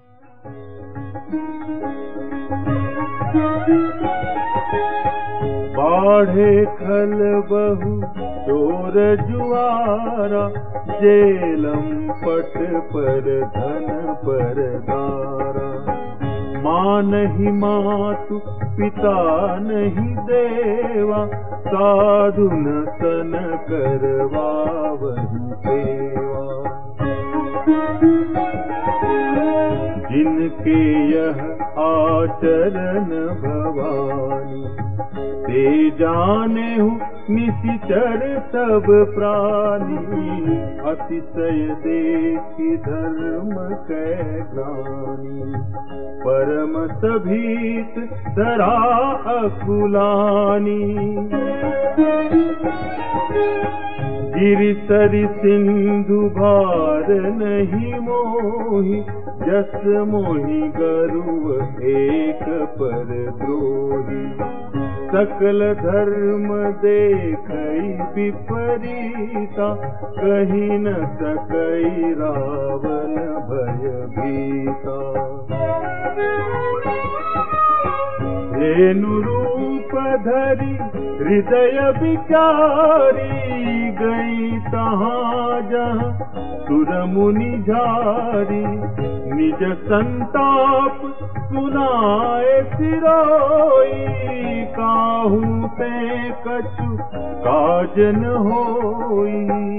बाढ़े खल बहु चोर जुआरा, जेलम पट पर धन पर दारा। माँ नहीं मातु पिता नहीं देवा, साधु न सन करवावहि सेवा। जिनके यह आचरण भवानी, ते जानेहु निशिचर सब प्राणी। अतिशय देखि धर्म कै ग्लानि, परम सभीत धरा अकुलानी। गिरि सरि सिंधु भार नहीं मोहि, जस मोहि गरुव एक पर द्रोही। सकल धर्म देखई विपरीता, कही न सकई रावण भयभीता। धेनु रूप धरि हृदय विचारी, गई तहाँ जहाँ सुर मुनि झारी। निज संताप सुनाए सिरोई, काहू ते कछु काज न होई।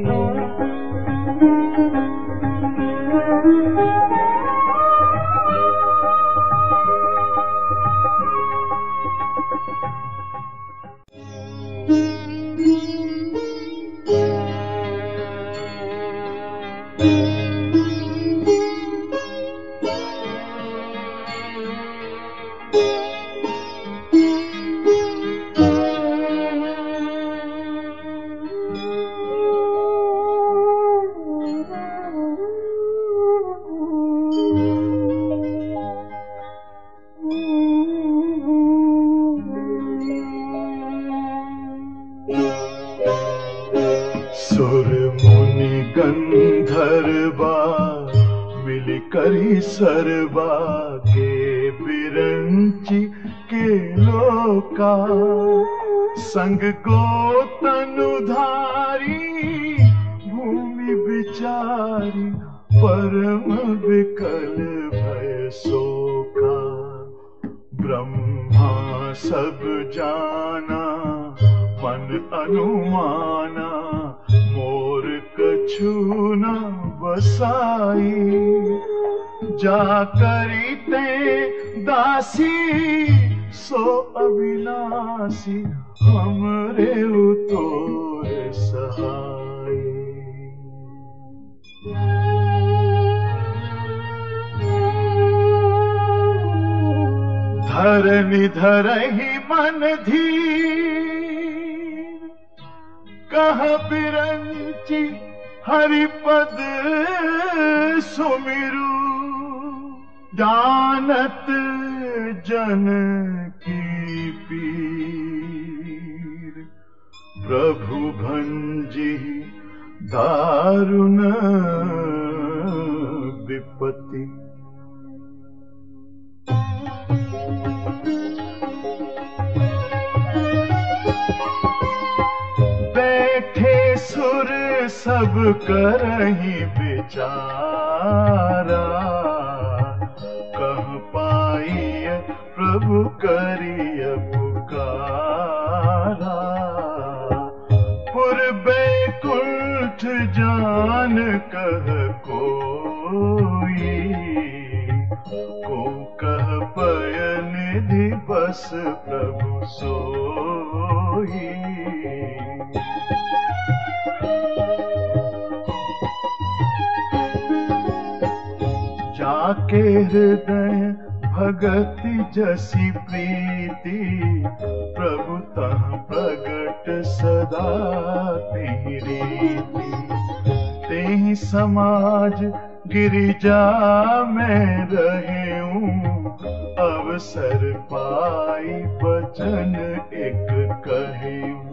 सुर मुनि गंधर्वा मिल करी सरवा के बिरंची के लोका। संग को तनुधारी भूमि विचारी, परम विकल भय शोका। ब्रह्मा सब जाना मन अनुमाना, मोर कछु न बसाई। जा करिते दासी सो अविनाशी, हमरे उतोर सहाय। धरनि धरहि मन धीर, कह बिरंची हरिपद सुमिरु। जानत जन की पीर, प्रभु भंजी दारुण विपत्ति। बैठे सुर सब करहि विचारा, कह पाइय प्रभु करिय पुकारा। पूर्वे कुंठ जान कह कोई, को कह पय निधि बस प्रभु सोई। जाके हृदय भगति जसी प्रीति, प्रभु तह प्रगट सदा तेहि रीति। तेहि समाज गिरिजा में रहेऊं, अवसर पाई वचन एक कहेऊं।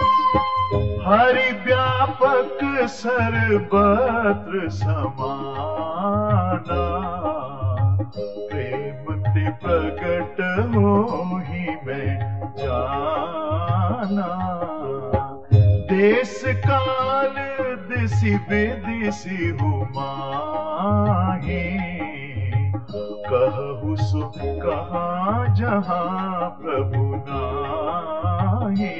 हरि व्यापक सर्वत्र समान, प्रेम ते प्रगट होहि मैं जाना। देश काल दिसि विदिसि हुमाहि, कहु सो कहाँ जहाँ प्रभु नाहि।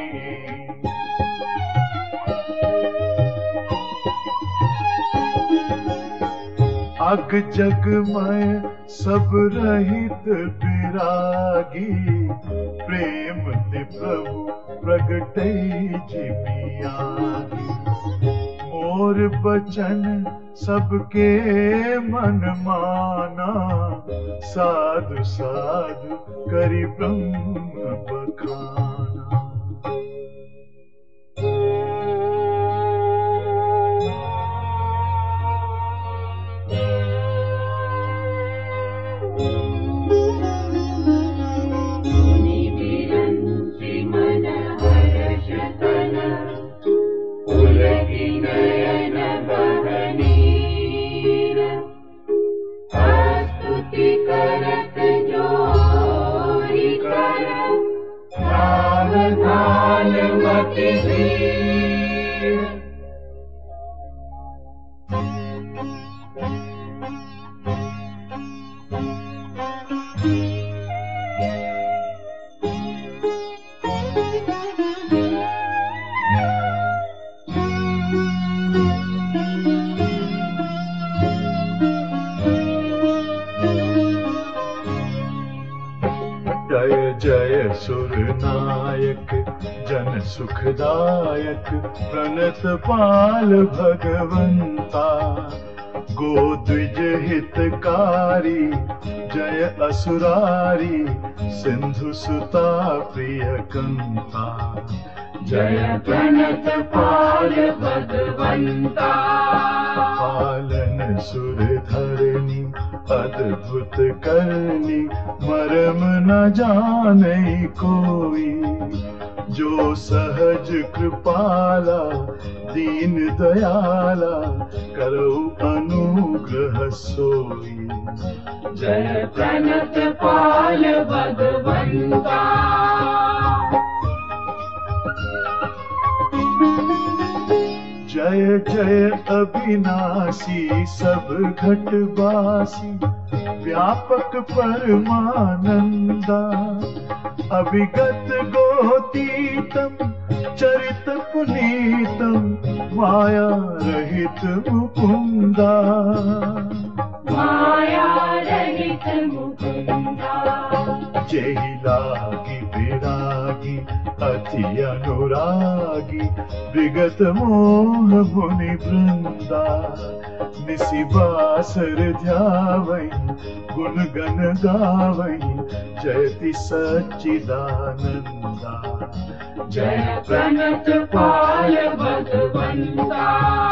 अग जग मैं सब रहित विरागी, प्रेम ते प्रभु प्रगटै जिमियागी। मोर बचन सबके मन माना, साधु साधु करि ब्रह्म बखाना। जय जय सुर नायक जन सुखदायक, प्रणत पाल भगवंता। गोद्विज हितकारी जय असुरारी, सिंधु सुता प्रिय कंता। जय प्रणत पाल भगवंता। पालन सुर धरनी अद्भुत करनी, मरम न जाने कोई। जो सहज कृपाला दीन दयाला, करो अनुग्रह सोई। जय प्रणत पाल भगवंता। जय जय अविनाशी सब घटवासी, व्यापक परमानंदा। अभिगत गोतीतम चरित पुनीतम, माया रहित मुकुंदा। माया रहित मुकुंदा। जेहि लागी विरागी अति अनुरागी, विगत मोह मुनि वृंदा। निसि बासर ध्यावै गुण गण गावै, जयति सच्चिदानंदा। जय प्रणत पाल भगवंता।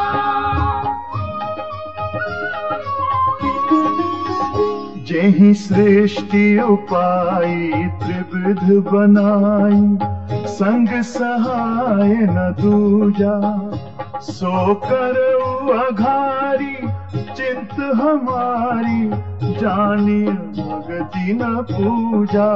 जेहि सृष्टि उपाई त्रिविध बनाई, संग सहाय न दूजा। सो करऊ अघारी चिंत हमारी, जानिय भगति न पूजा।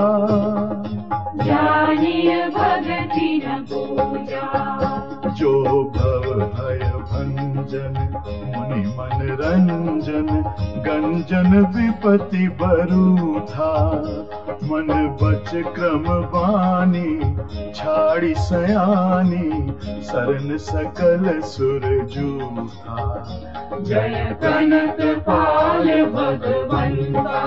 जानिय भगति न पूजा। जो भव भय भंजन मुनि मन रंजन, गंजन विपति बरूथा। मन बच क्रम बानी छाड़ी सयानी, सरन सकल सुर जूथा। जय प्रणत पाल भगवंता।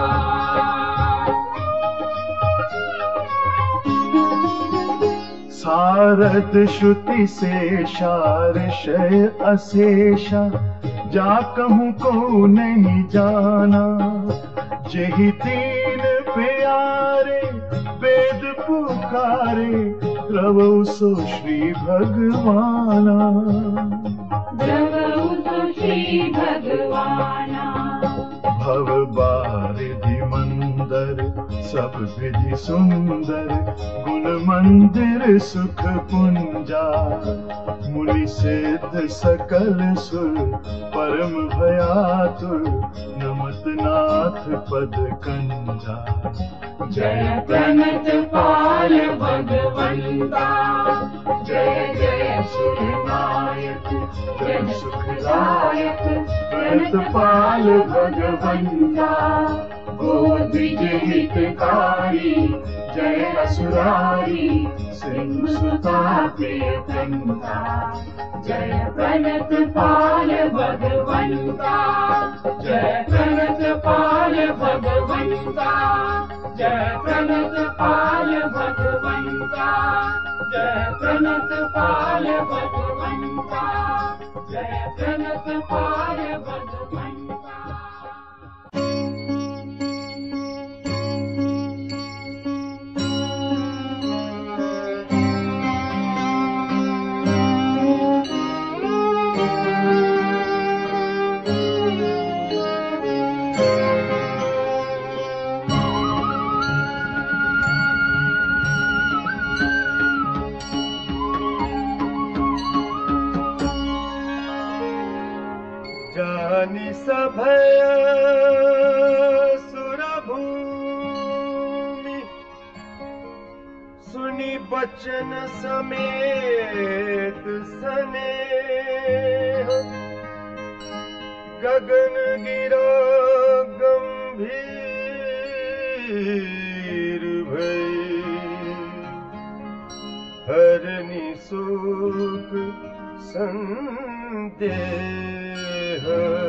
सारद श्रुति से शारशय अशेषा, जा कहूँ को नहीं जाना। जेहि तीन प्यारे वेद पुकारे, द्रवौ सो श्री भगवाना। द्रवौ सो श्री भगवाना। भव बारिधि मंदर सब विधि सुंदर, गुण मंदिर सुख पुंजा, मुनि सिद्ध सकल सुर, परम भयातुर, नमत नाथ पद कंजा। जय प्रणत पाल भगवंता, जय जय सुरनायक, जय सुखदायक, प्रणत पाल भगवंता। गोद्विज हितकारी, जय असुरारी, सिंहसुता प्रियतंता। जय प्रणत पाल भगवंता, जय प्रणत पाल भगवंता, जय प्रणत पाल भगवंता, जय प्रणत पाल भगवंता, जय प्रणत पाल भगवंता। जानि सभय सुरभूमि, सुनि बचन समेत स्नेह। गगन गिरा गंभीर भई, हरनि शोक संदेह।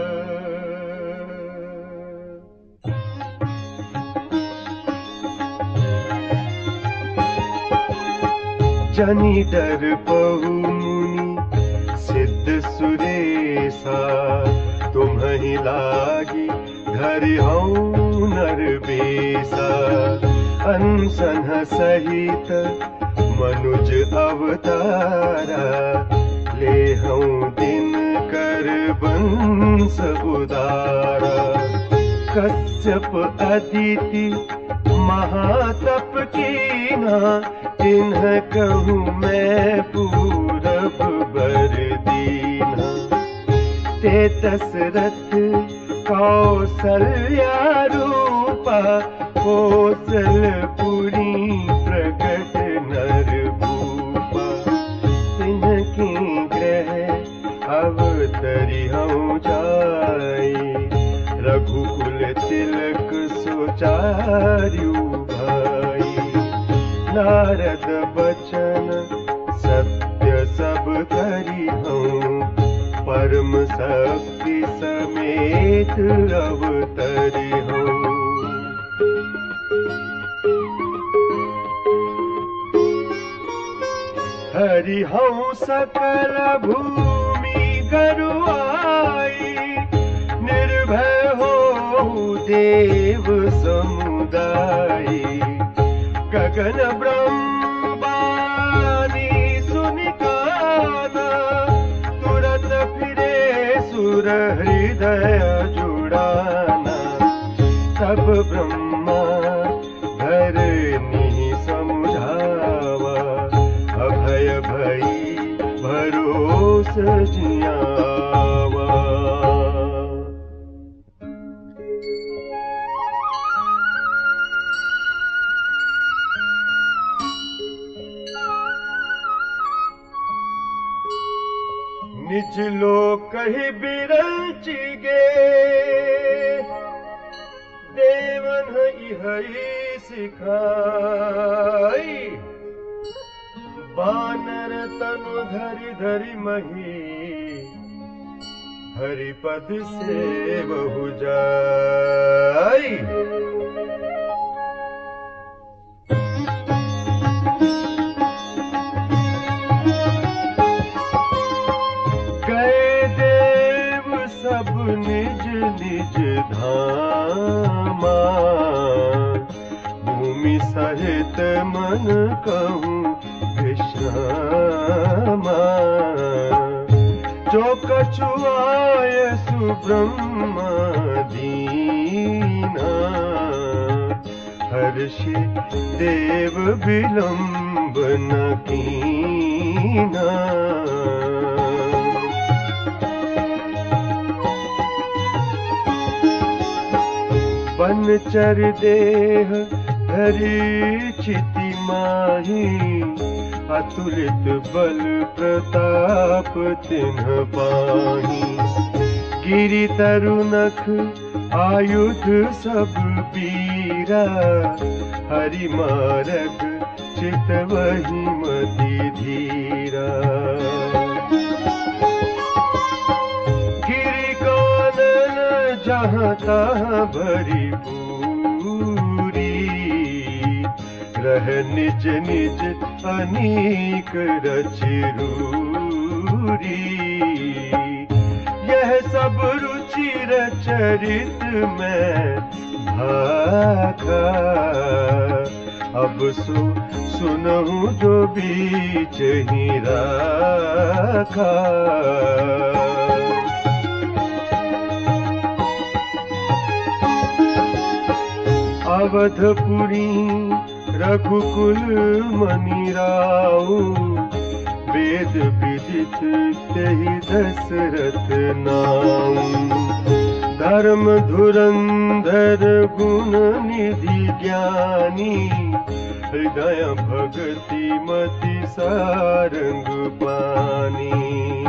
जनि डर पहु मुनि सिद्ध सुरेसा, तुम्हि लागी धरि हऊँ नर बेसा। अनशन सहित मनुज अवतारा, ले हऊँ दिन कर बंस उदारा। कश्यप अदिति महातप कीना, तिन्ह कहूँ मैं पूरब बर दीना। ते दशरथ कौसल्या रूपा, कौशलपुरी प्रगट नर भूपा। तिनकी ग्रह अवतरी हऊँ जाई, रघुकुल तिलक सुचारु भाई। नारद बचन सत्य सब करी हूँ, परम शक्ति समेत अवतरी हूँ। हरि हूँ सकल भूमि गरुआई, निर्भय हो देव समुदाई। गगन ब्रह्मानी सुनिकाना, तुरत फिरे सुर हृदय जुड़ाना। तब ब्रह्मा धरनी समझावा, अभय भई भरोस जियावा। निज लोक ही बिरचिगे, देवन इहई सिखाई। बानर तनु धरि धरि मही, हरिपद से बहु जाई। सब निज निज धामा, भूमि सहित मन कहूँ विश्रामा। जो कछु आय सुब्रह्म दीना, हर्षि देव विलंब न कीना। बनचर देह धरि चिति माही, अतुलित बल प्रताप तिन्ह पाही। गिरि तरुनख आयुध सब पीरा, हरि मारग चितवहि मति धीरा। गिरि कानन जहाँ तहाँ भरी पूरी, रह निज निज अनेक रचिरूरी। यह सब रुचिर चरित में भाखा, अब सुनहु जो बीच ही राखा। अवधपुरी रघुकुल मनि राउ, वेद विदित तेहि दशरथ नाउ। धर्म धुरंधर गुण निधि ज्ञानी, हृदय भगति मति सारंग पानी।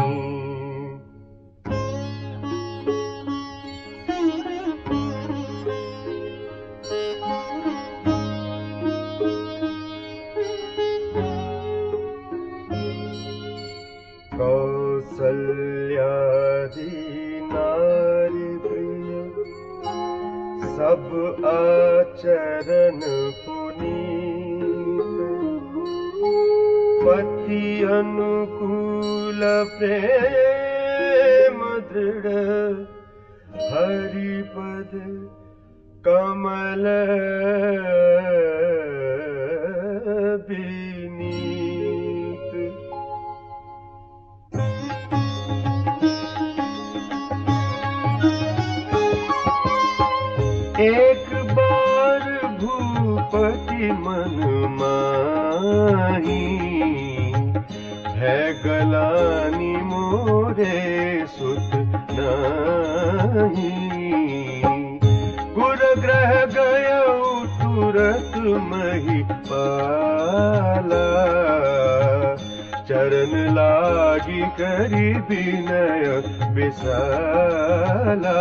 कौसल्यादि नारी प्रिय, सब आचरण पुनीत। पति अनुकूल प्रेम दृढ़, हरिपद कमल विनीत। एक बार भूपति मन माही, है गलानी मोरे सुत नाही। गुर ग्रह गयउ तुरत महिपाला, चरण लागी करी विनय विशाला।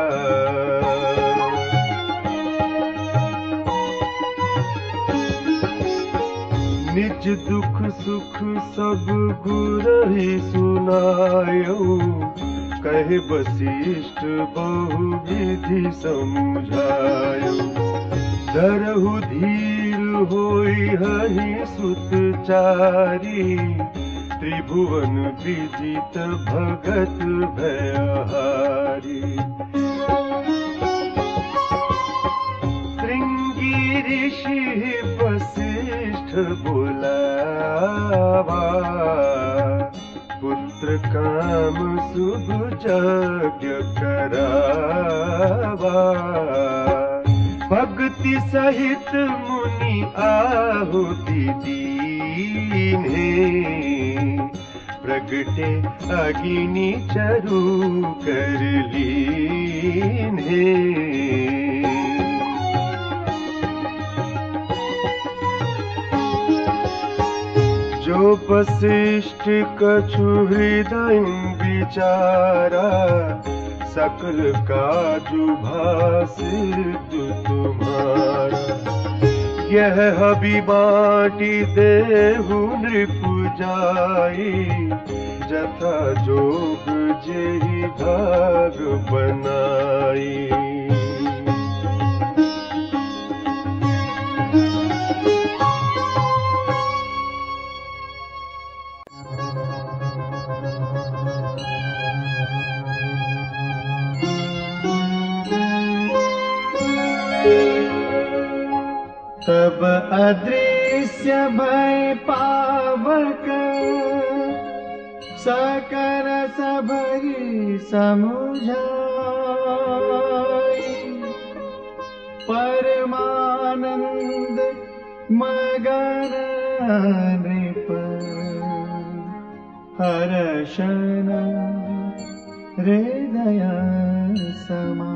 निज दुख सुख सब गुरहि सुनायो, कहे वशिष्ठ बहु विधि समझायो। धरहु धीर होई हहि सुत चारी, त्रिभुवन विदित भगत भयहारी। श्रृंगी ऋषि वशिष्ठ बुलावा, पुत्र काम शुभ यज्ञ करावा। भक्ति सहित मुनि आहुति दीन्हे, प्रगटे अग्नि चरु कर लीन्हे। जो वशिष्ठ कछु हृदय विचारा, सकल काजु भासित तुम्हारा। यह हबि बाटी देहु नृपु जाई, जथा जोग जेहि भाग बनाई। तब अदृश्य भय पावक, सकल सबरी समुझाई। परमानंद मगन नृप हर्षण हृदय समा।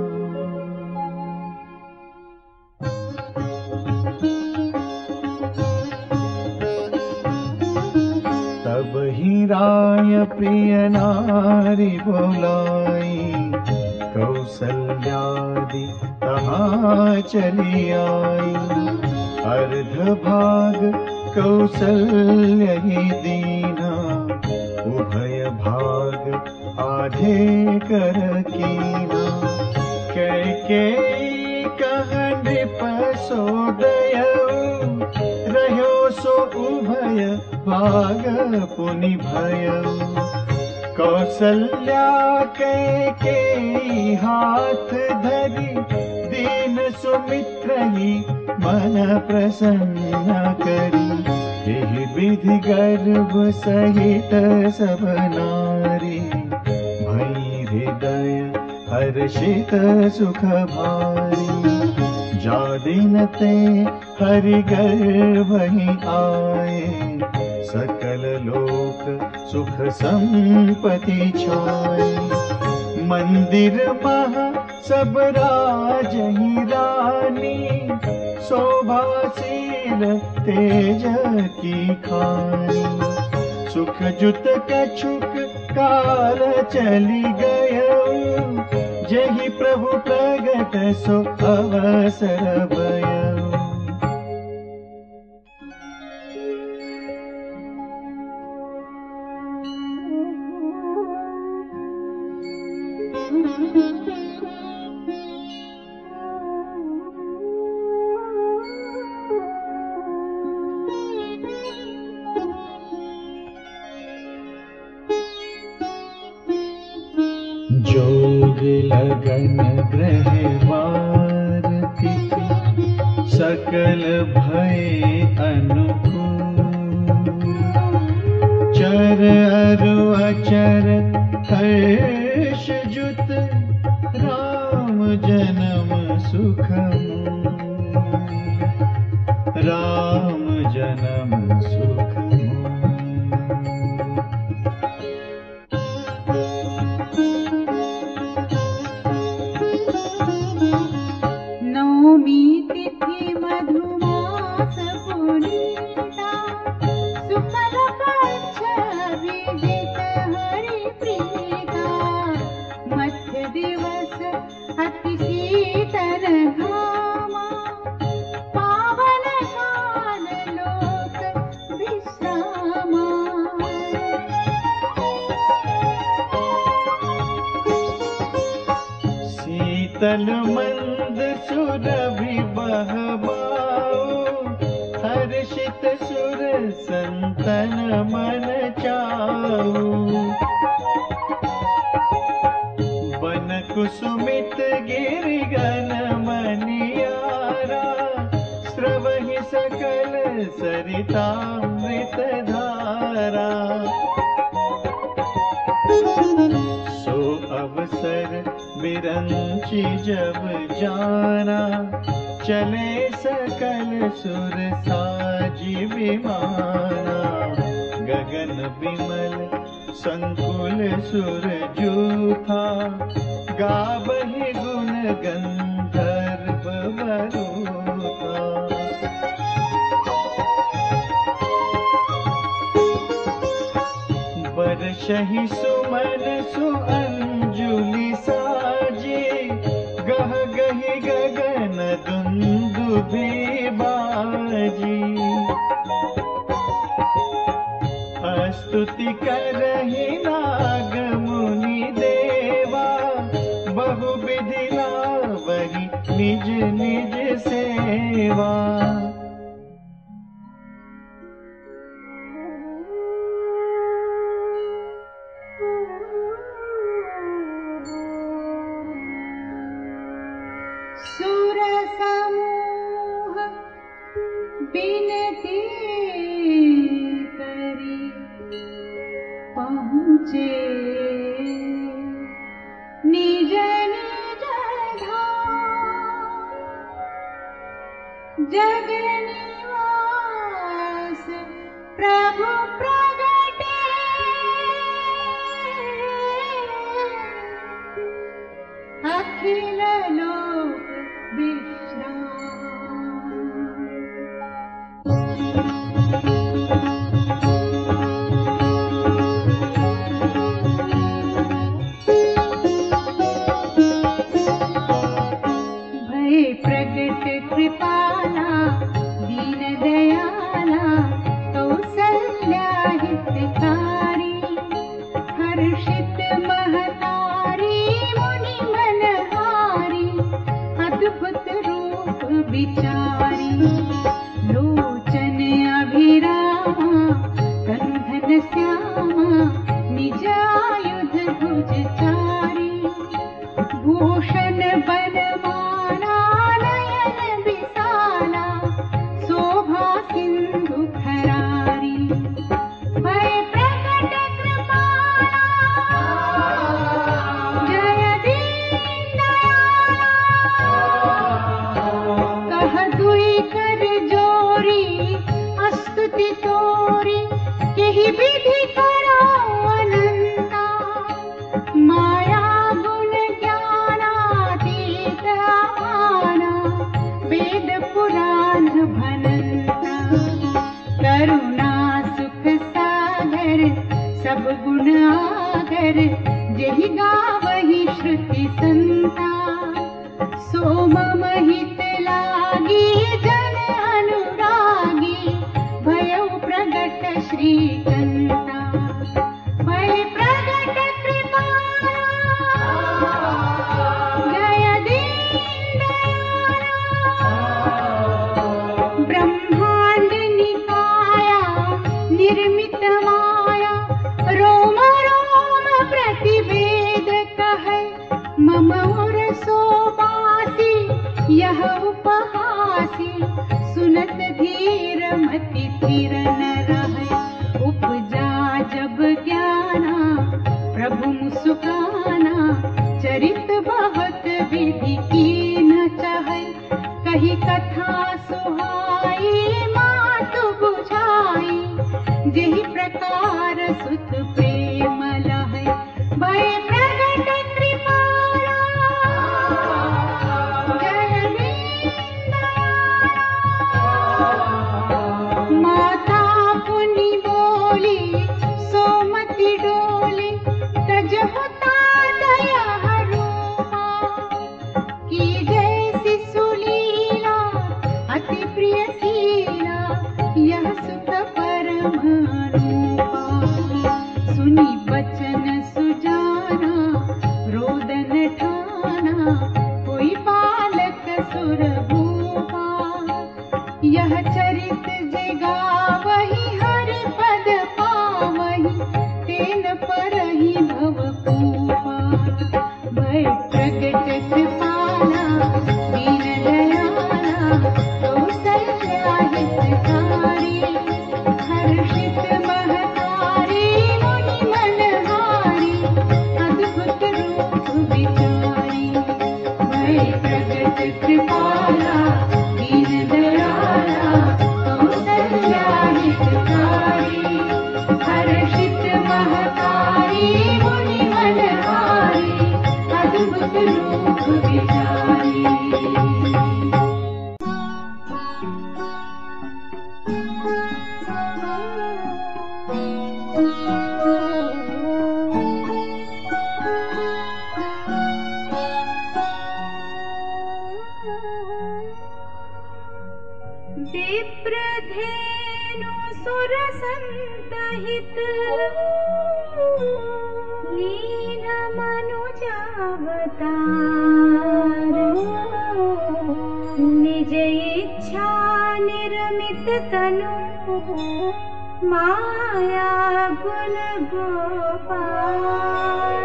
तब ही राय प्रिय नारी बोलाई, कौसल्यादि तहाँ चली आई। अर्ध भाग कौसल्य ही दीना, उभय भाग आधे कर कीना। कैकेयी कह नृप सो दयऊ, रह्यो सो उभय भाग पुनि भयऊ। कौसल्या कैकेयी हाथ धरी, दीन सुमित्र ही मन प्रसन्न करी। यही विधि गर्भ सहित सब नारी, भई हृदय हर्षित सुख भारी। जा दिन ते हरि गर्भ ही आए, सकल लोक सुख संपत्ति छाए। मंदिर महा सब राज ही रानी, शोभाशील तेज की खानी। सुख जुत कछुक काल चली गयऊ, जहि प्रभु प्रगट सो अवसर भयऊ। जोग लगन ग्रह वार तिथि, सकल भय अनुकूल। चर अरु अचर हर्ष जुत, राम जन्म सुख मूल। राम जन्म सुख शीतल मंद सुरभि बहबाओ, हर्षित सुर संतन मन चाऊ। वन कुसुमित गिरिगन मनियारा, स्रवहि सकल सरितामृत धारा। सो अवसर बिरंची जब जाना, चले सकल सुर साजी विमाना। गगन बिमल संकुल सुर जूथा, गावहि गुण गंधर्व वरूथा। बरसहि सुमन सुअंजुलि साजे, गह गहि गगन दुंदुभि बाजी। स्तुति करहि नाग मुनि देवा, बहु विधि लावहि निज निज सेवा। सुर समूह बिनती करी, पहुँचे निज निज धाम। जग निवास प्रभु प्रगटे, अखिल लोक विश्राम। प्रगट कृपाला दीन दयाला कौसल्या हितकारी, हर्षित महतारी मुनि मनहारी, अद्भुत रूप विचारी, लोचन अभिरामा तनु धन श्यामा, निज आयुध भुजचारी, भूषण बनमाला नयन विशाला, शोभा सिंधु खरारी, भय प्रकट कृपाला, जय दीन दयाला, कह दुई कर जोरी स्तुति तोरी, केहि विधि करो अनंता, माया गुण ज्ञानातीत आना, वेद पुराण भनंता, करुणा सुख सागर सब गुण आगर, जेहि गावहि श्रुति संता, सो मम हित लागी जन अनुरागी, भयउ प्रगट श्रीकंता, भय प्रगट कृपाला, जय दीन दयाला, ब्रह्मांड निकाया निर्मित माया, रोम रोम प्रतिवेद कहे, मम उर सोबासी यह उपहासी, सुनत धीर मति स्थिर न रहे, उपजा जब ज्ञाना प्रभु मुस्काना, चरित बहुत विधि की न चाहे, कही कथा सुहाई मातु बुझाई, जेहि प्रकार सुत प्रेम लहे, भय प्रगट कृपाला, जय दीन दयाला, माता पुनि बोली सोमति डोली, तजहु दया रूपा, की जैसी सुलीला अति प्रिय शीला, यह सुख परम रूपा, सुनी बचन सुजाना रोदन ठाना, कोई बालक सुर भूपा, यह चरित जगा वही हरि पद पावही, तेन परहि भव पूपा, भय प्रगट कृपाला दीन दयाला, कौसल्या हितकारी, हर्षित महतारी मुनि मनहारी, अद्भुत रूप विचारी, भय प्रगट कृपाला दीन दयाला, कौसल्या हितकारी, हर्षित महतारी मुनि मनहारी, अद्भुत रूप विचारी। विप्रधेनु सुरसंतहित, लीन मनुजावतार, निज इच्छा निर्मित तनु, माया गुण गोपाल।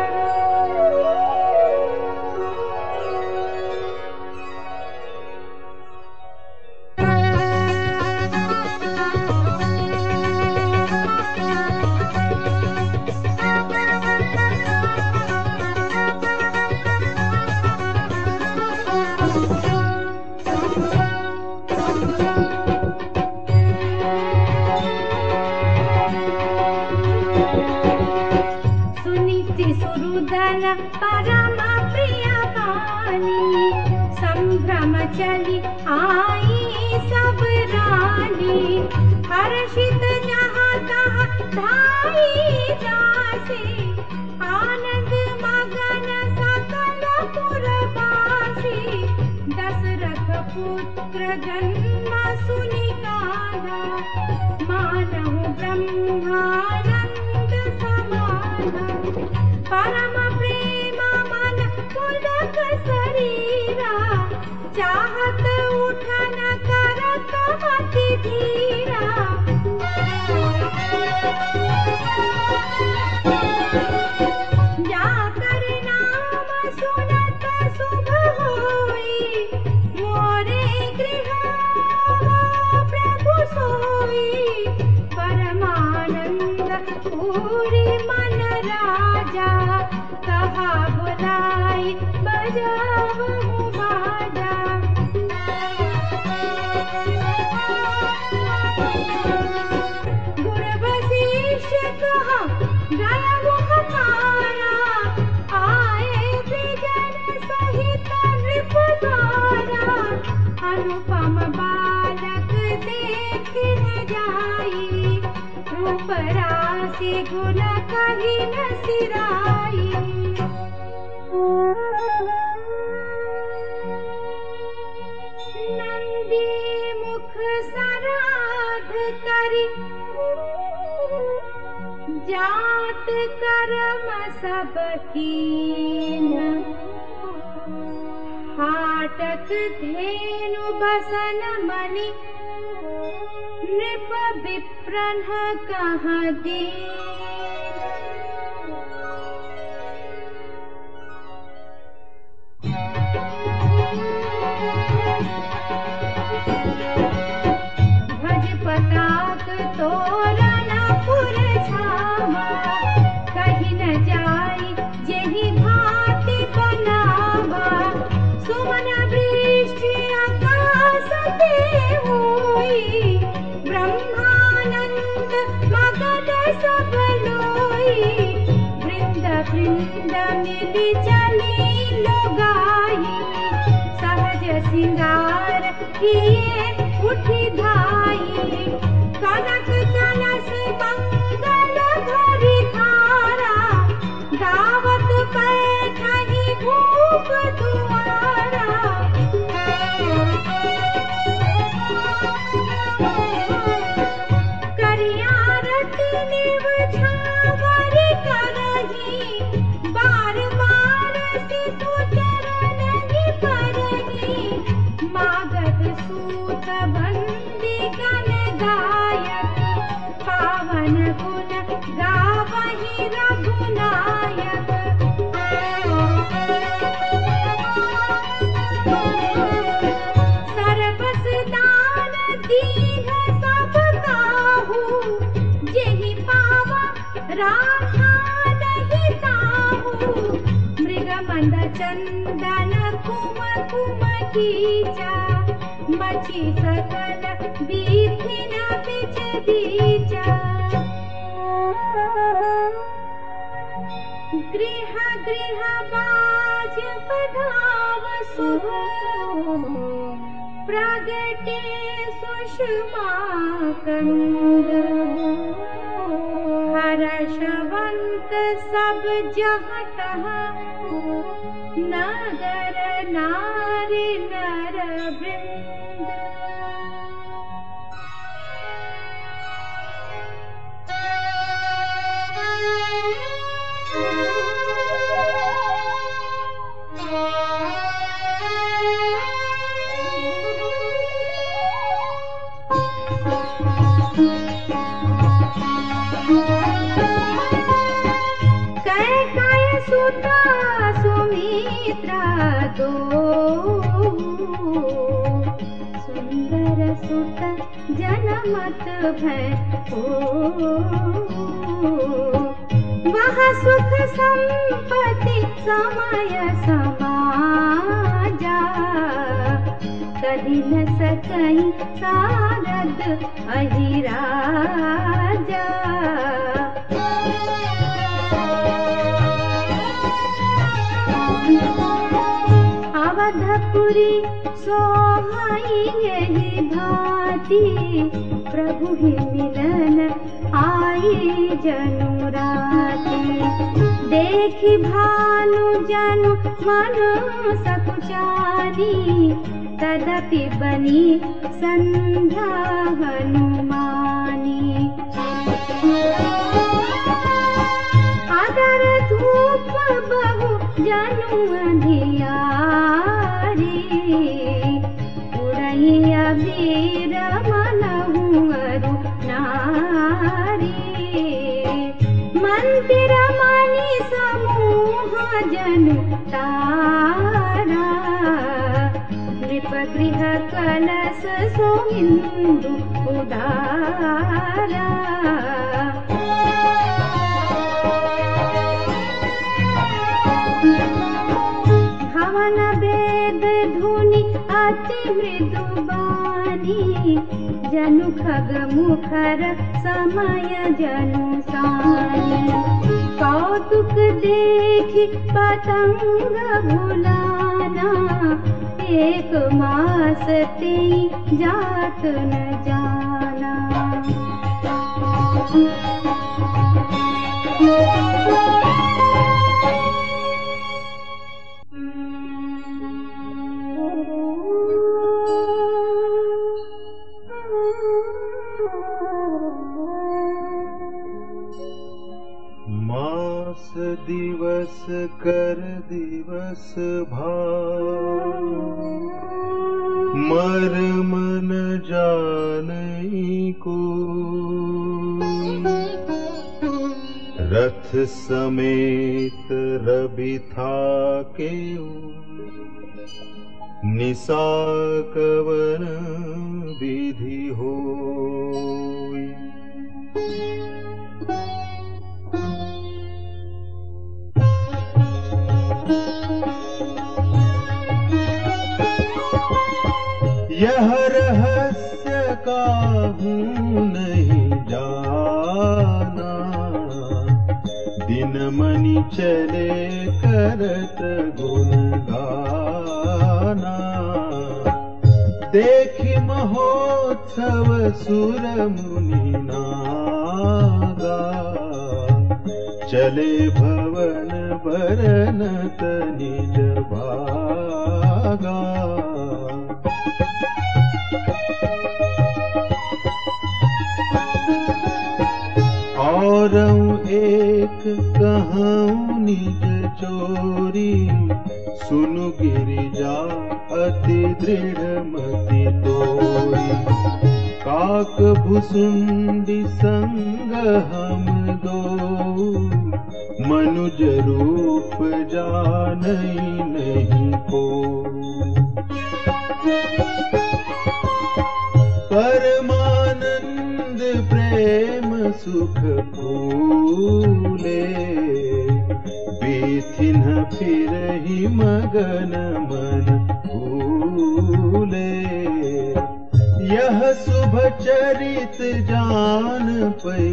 सुनीति सुरुदन परम प्रिय वाणी, संभ्रम चली आई सब रानी। हर्षित जहाँ तहाँ धाई दासी, आनंद मगन सकल पुरवासी। दशरथ पुत्र जन्म सुनि कान्हा, मानहु ब्रह्मानंद समाना। परम प्रेम मन पुलक शरीरा, चाहत उठन करत मति धीरा। जाकर नाम सुनत शुभ होई, मोरे गृह प्रभु सोई। परमानंद पूरी मन राजा, कहा बुलाई बजावहु बाजा। गुर वशिष्ठ कहा गयहु हमारा, आए विजन सहित नृप द्वारा। अनुपम बालक देख न जाई, रूप राशि गुण कहि न सिराई। नंदी मुख सराध करि, जात कर्म सब कीन। हाटक धेनु बसन मणि, नृप विप्रन कहाँ दीन। भज पताक तोरण पुर छावा, कहीं न जाई जेहि भांति बनावा। सुमन वृष्टि आकाश ते होई, ब्रह्मानंद मगन सब लोई। वृंद वृंद मिलि चली लोगाई, सहज सिंगार किए उठी धाई। कनक कलश मंगल भरी धारा, दावत पैठनी भूप दुआरा। करियारत निव छावर करही, बार बार सिसु चरणहि परही। मागध सूत बंदी गण गायक, पावन गुण गावहि रघुनायक। सर्वस दान दीन सब काहू, जेहि पावा राखा नहीं ताहू। मृग मंद चंदन कुम कुम कीचा, मछी सकल बीथिन बिच बीचा। गृह गृह बाज बधाव शुभ, प्रगटे सुषमा कंग। हर्षवंत सब जहाँ तहाँ, नगर नारी नर वृंद। कैकेयी सुता सुमित्रा दो, सुंदर सुत जनमत भय हो। वह सुख संपत्ति समय समाजा, कहि न सकई सारद अहि राजा। अधपुरी सोहाई यही भांति, प्रभु ही मिलन आई जनु राती। देखी भानु जनु मन सकुचानी, तदपि बनी संध्या हनुमानी। आदर धूप बहु जनु अंधियारी, उड़ई अबीर मनहु अरु नारी। मंदिर मणि समूह जनु तारा, नृप गृह कलश सोहिंदु उदारा। हवन वेद धुनि अति मृदु बानी, जनु खग मुखर समय जनु सानी। कौतुक देखी पतंग भुलाना, एक मास ते जात न जाना। मास दिवस कर दिवस भाव, मर्म न जानै कोई। रथ समेत रवि था केउ, निसा कवन विधि होई। यह रहस्य काहू नहीं जाना, दिन मनि चले करत गुण गाना। देखी महोत्सव सुर मुनि नागा, चले भवन बरनत निज भागा। और एक कहूँ निज चोरी, सुनु गिरिजा अति दृढ़ मति तोरी। काक भुसुंडी संग हम दो, मनुज रूप जानई नहीं को। परमानंद प्रेम सुख फूले, बीथिन फिरहि मगन मन भूले। यह शुभ चरित जान पै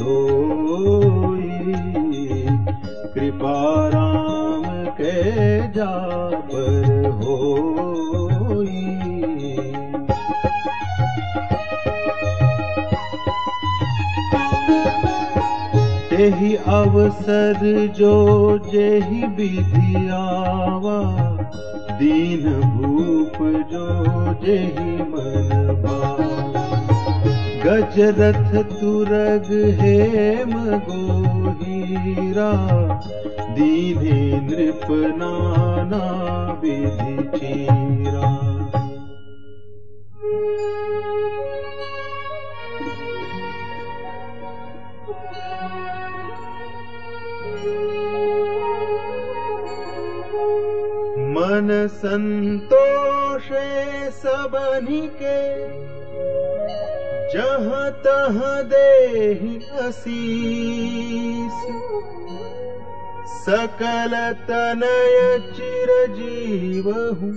सोई, कृपा राम के जा पर होई। तेहि अवसर जो जेहि विधि आवा, दीन भूप जो जेहि मन भावा। गजरथ तुरग हेम गोहीरा, दीने नृप नाना विधि चीरा। मन संतोषे सबनि के, जहाँ तहाँ देहि असीस। सकल तनय चिरजीवहु,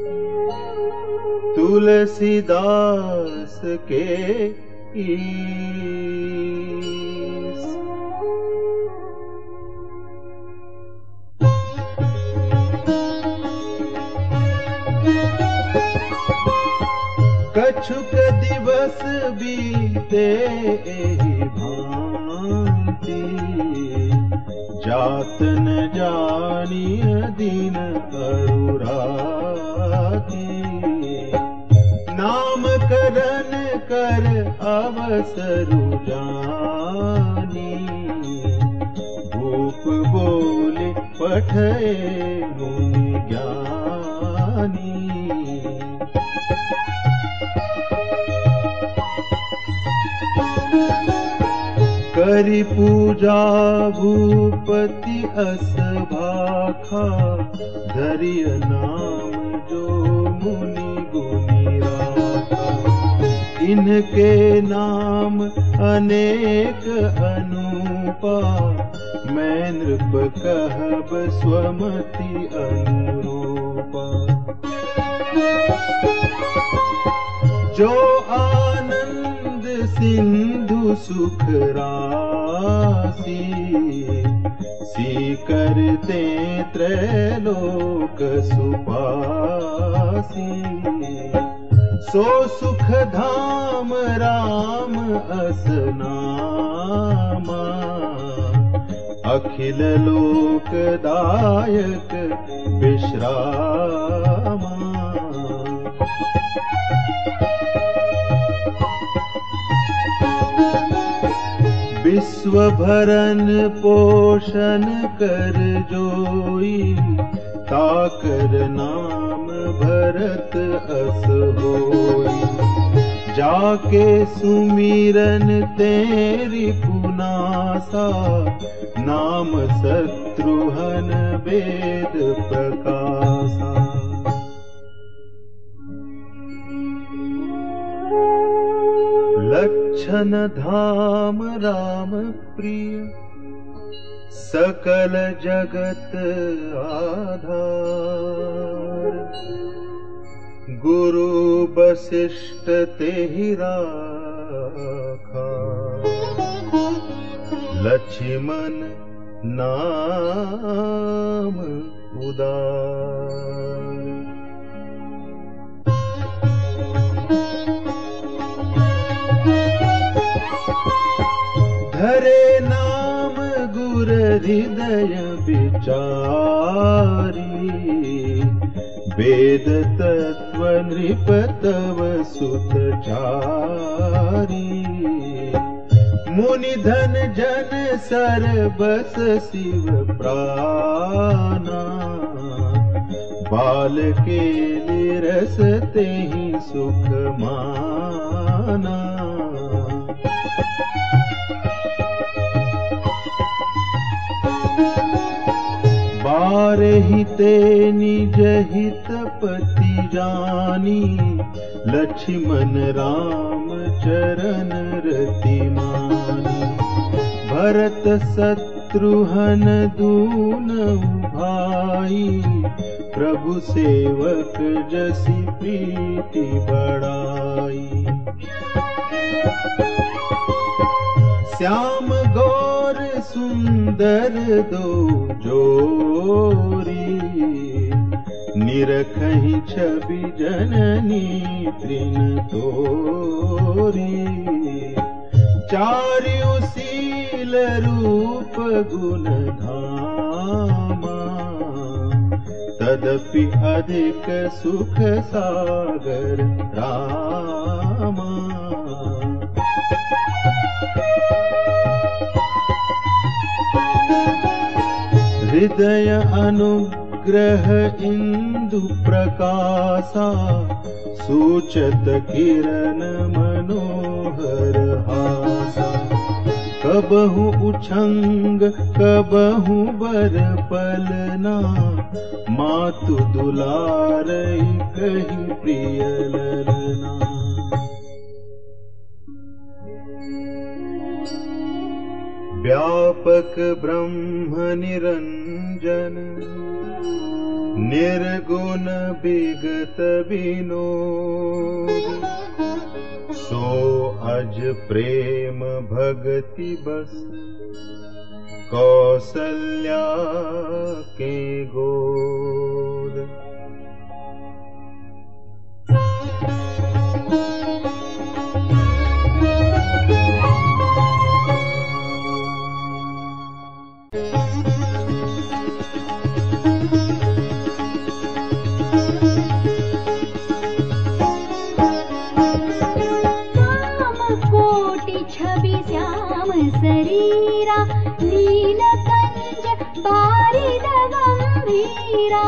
तुलसीदास के ईस। कछुक दिवस बीते एहि भांति, जात न जानिय दिन अरु राति। नामकरण कर अवसरु जानी, भूप बोले पठे मुनि ज्ञानी। करि पूजा भूपति अस भाखा, धरिय नाम जो मुनि गुनी राखा। इनके नाम अनेक अनूपा, मैं नृप कहब स्वमति अनुरूपा। जो आनंद सिंधु सुख राशि, सी करते त्रैलोक सुपासी। सो सुख धाम राम अस नामा, अखिल लोक दायक विश्रामा। विश्व भरन पोषण कर जोई, ताकर नाम भरत अस होई। जाके सुमिरन तेरी पुनासा, नाम शत्रुहन वेद प्रकाशा। लक्षण धाम राम प्रिय, सकल जगत आधार। गुरु वशिष्ठ तेहि राखा, लक्ष्मण नाम उदार। धरे नाम गुर हृदय विचारी, वेद तत्व नृप तव सुत चारी। मुनि धन जन सर्वस शिव प्राणा, बाल के लिरस तेहि सुख माना। बारहि ते निज हित पति जानी, लक्ष्मण राम चरण रति मानी। भरत शत्रुघ्न दूनौ भाई, प्रभु सेवक जसि प्रीति बढ़ाई। श्याम गौर सुंदर दो जोरी, निरखहि छवि जननी तृण तोरी। चार्यु शील रूप गुण धामा, तदपि अधिक सुख सागर रामा। हृदय अनुग्रह इंदु प्रकाशा, सूचत किरण मनोहर हासा। कबहु उछंग कबहु बर पलना, मातु दुलारई कही प्रिय ललना। व्यापक ब्रह्म निरंजन, निर्गुण विगत विनोद। सो अज प्रेम भगति बस, कौसल्या के गोद। शरीरा नीलकंज बारिद गंभीरा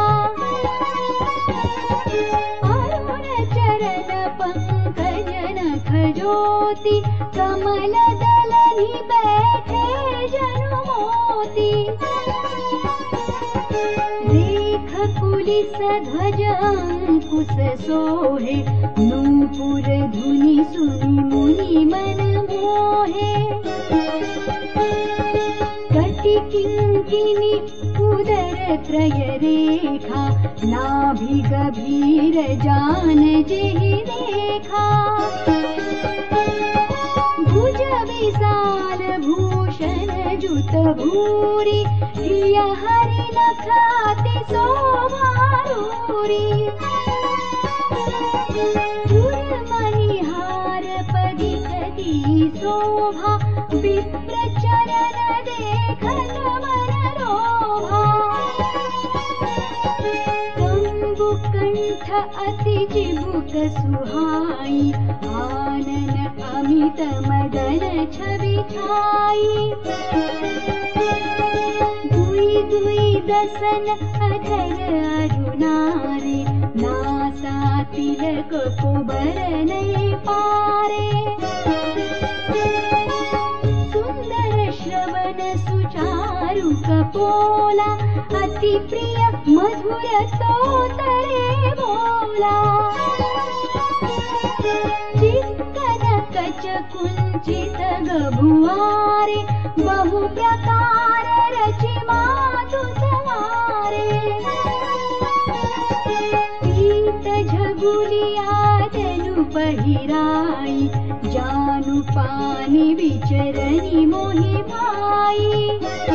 अरुण चरण पंकज नख ज्योति कमल दलनि बैठे जनु मोती रेख कुलिस ध्वज अंकुश सोहे नूपुर धुनि सुनि मुनि मन मोहे कटि किंकिनी उदर त्रय रेखा नाभि गभीर जान जेहि देखा भुज विशाल भूषण जुत भूरि हिय हरि नखाति शोभारूरि मणिहार पदिकति शोभा विप्र चरण देखत मन लोभा कंबु कंठ अति चिबुक सुहाई आनन अमित मदन छवि छाई दुई दुई दसन अधर अरुणारे नासा तिलक कुबर नहीं पारे सुंदर श्रवण सुचारु कपोला अति प्रिय मधुर तोतरे बोला चित्तन कच कुंचित गभुआरे बहु प्रकार रचि मातु सवारे पीत झगुलिया तनु पहिराई जानु पानी विचरनी मोहि भाई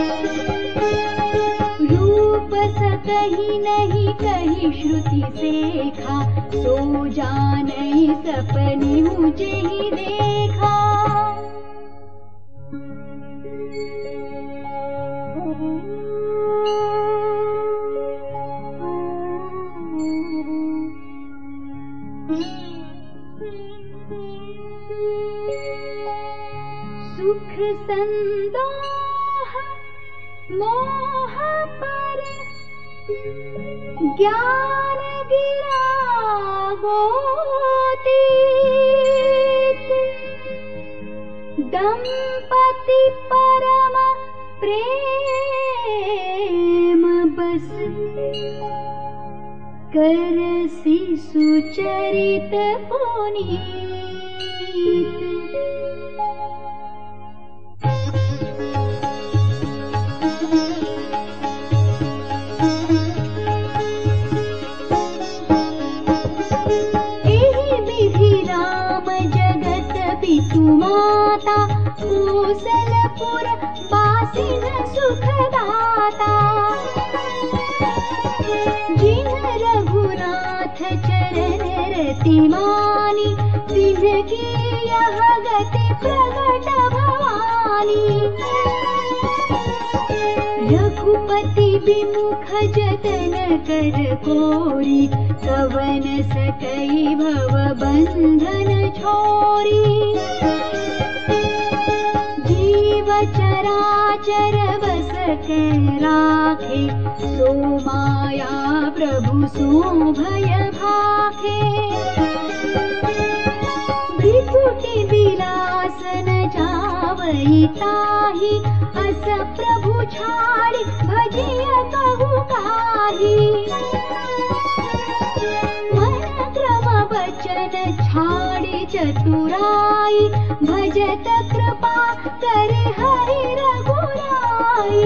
रूप सकहि नहीं कही श्रुति सेखा सो जानई सपनि मुझे ही देखा सुख संदोह मोह पर ज्ञान गिरा गोतीत दंपति परम प्रेम बस करसि सुचरित पुनीत माता कौशलपुर बासिन सुखदाता जिन रघुनाथ चरण रति मानी तिनकी यह गति प्रगट भवानी रघुपति विमुख जतन कर कोरी कवन सकई भव बंधन छोरी जीव चराचर बस के राखे सो माया प्रभु सो भय भाखे विकुटी विलासन जावई ताहि अस प्रभु छाड़ी भजिय कहु काही मन क्रम बचन छाड़ी चतुराई भजत कृपा करे हरि रघुराई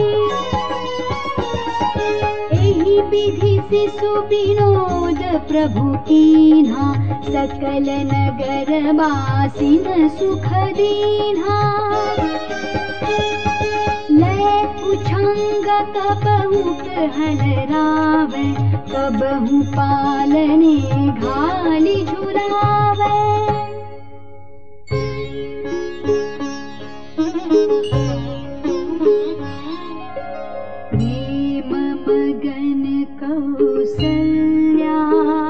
एहि विधि शिशु विनोद प्रभु कीन्हा सकल नगर बासिन सुख दीन्हा लय उछंग कबहु हलरावे कबहु पालने घाली झुलावे प्रेम मगन कौसल्या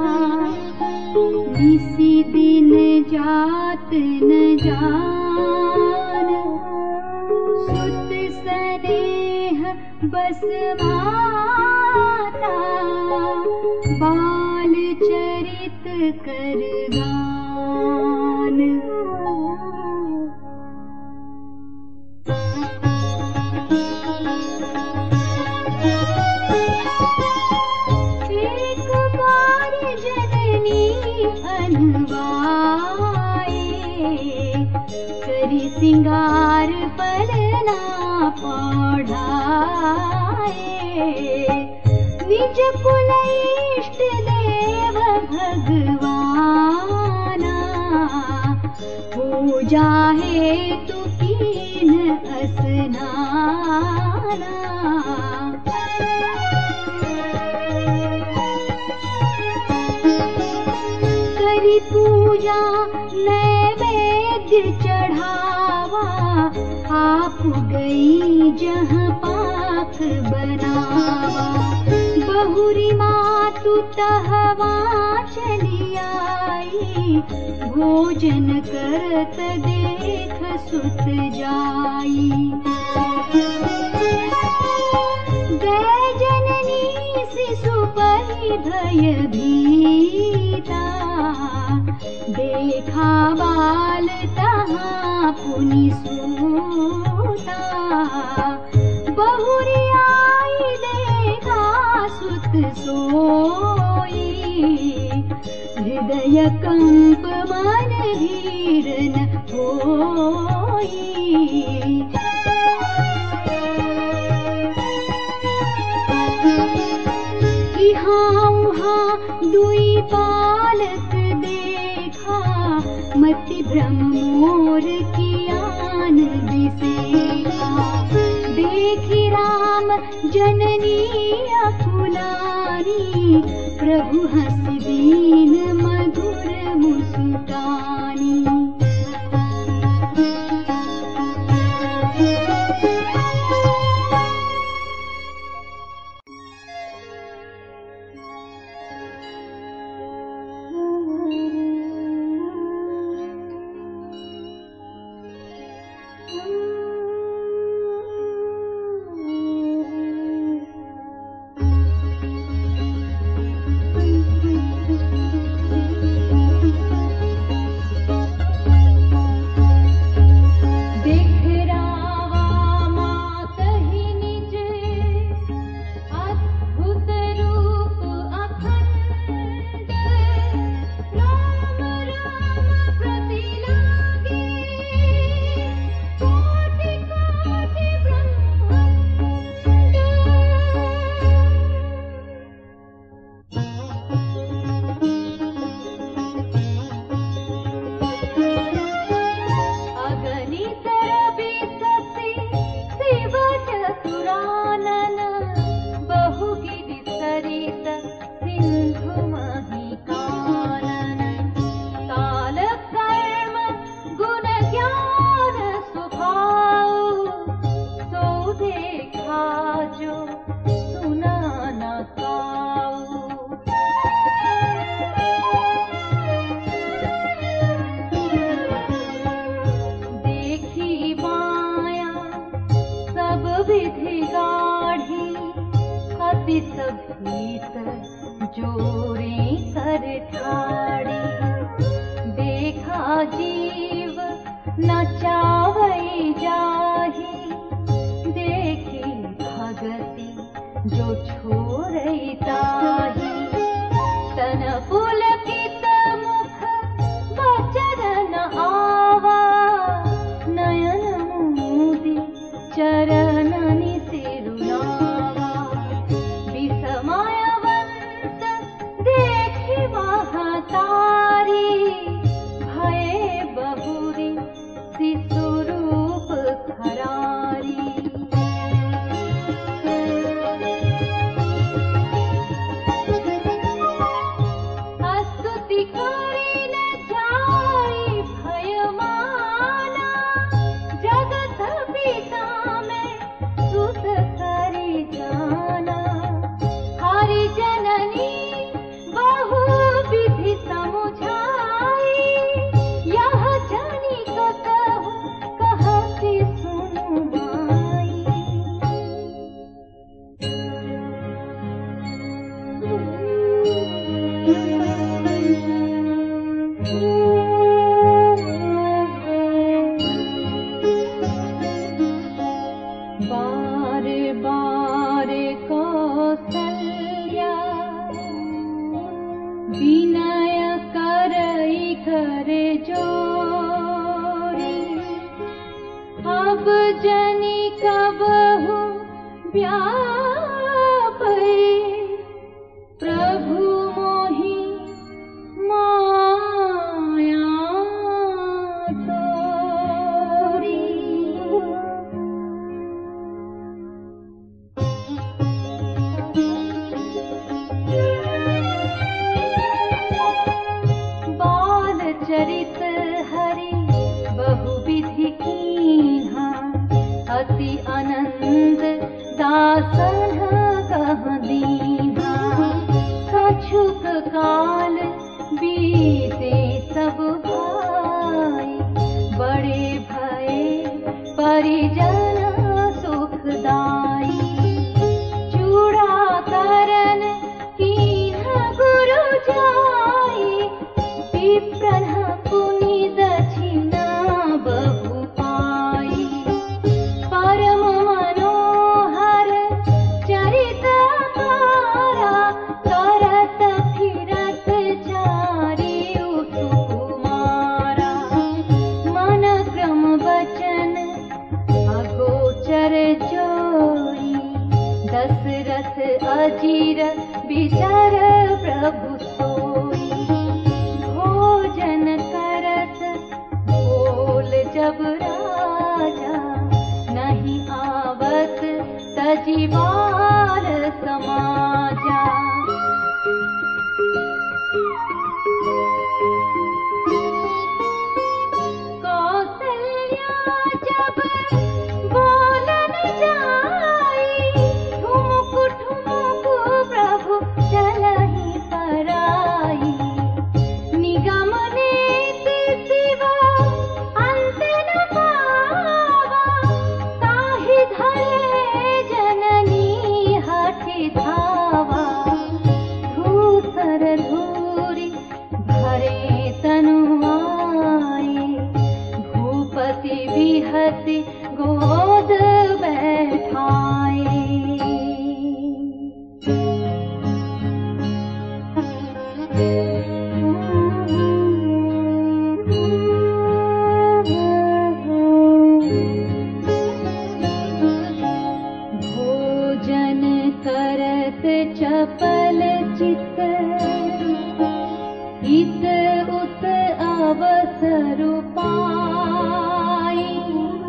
निसी दिन जात न जान बस माता, बाल चरित कर गान। एक बार जननी अनवाए, करी सिंगार पलना पढ़ाए। निज कुल इष्ट देव भगवाना, पूजा हेतु कीन स्नाना। करी पूजा नैवेद्य चढ़ावा, आप गई जहाँ पाक बनावा। बहुरी मातु तहवा चली आई, भोजन करत देख सुत जाई। गए जननी शिशु पहि भय भीता, देखा बाल तहाँ पुनि सूता। बहुरी आई देखा सुत सोई, हृदय कंप मन धीर न होई। इहाँ उहाँ दुई बालक देखा, मति भ्रम मोर कियान बिसेखा। देखी राम जननी अकुलानी, प्रभु हंस दीन मधुर मुस्कानी। बार बार कौसल्या विनय करई कर जोड़ी, अब जनि कबहु व्यापै प्रभु मोहि माया तोरी। बाल चरित हरि बहुविधि कीन्हा, अति आनंद दासन कह दीन्हा। कछुक काल बीते सब भाई, बड़े भये परिजन सुखदाई। चूड़ा करन कीन्हा गुरु जाई, विप्रन पुनि दक्षिणा बहु पाई। परम मनोहर चरित अपारा, करत फिरत चारि सुकुमारा। मन क्रम वचन अगोचर जोई, दशरथ अजीर विचार प्रभु सोई। भोजन करत बोल जब राजा, नहीं आवत तजीबार समाजा। कौसल्या जब बोलन जाई, ठुमुक ठुमुक प्रभु चलहि पराई। निगम नीति सिवा अंत न पावा, ताहि धरे जननी हठि धावा। धूसर धूरि भरे तनु आए, भूपति बिहसि गोद बैठाए। भोजन करत चपल चित, इत उत अवसर पाई।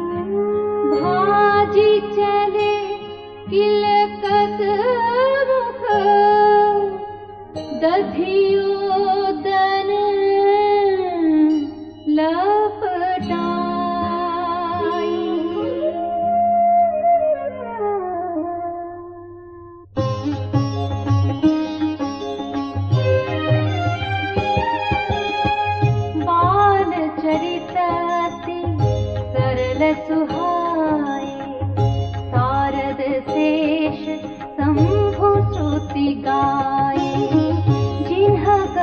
भाजी चले किलकत मुख, दधियोदन लपटाई। बाल चरित अति सरल सुहाए, सारद शेष शंभु श्रुति गाए। जिन्ह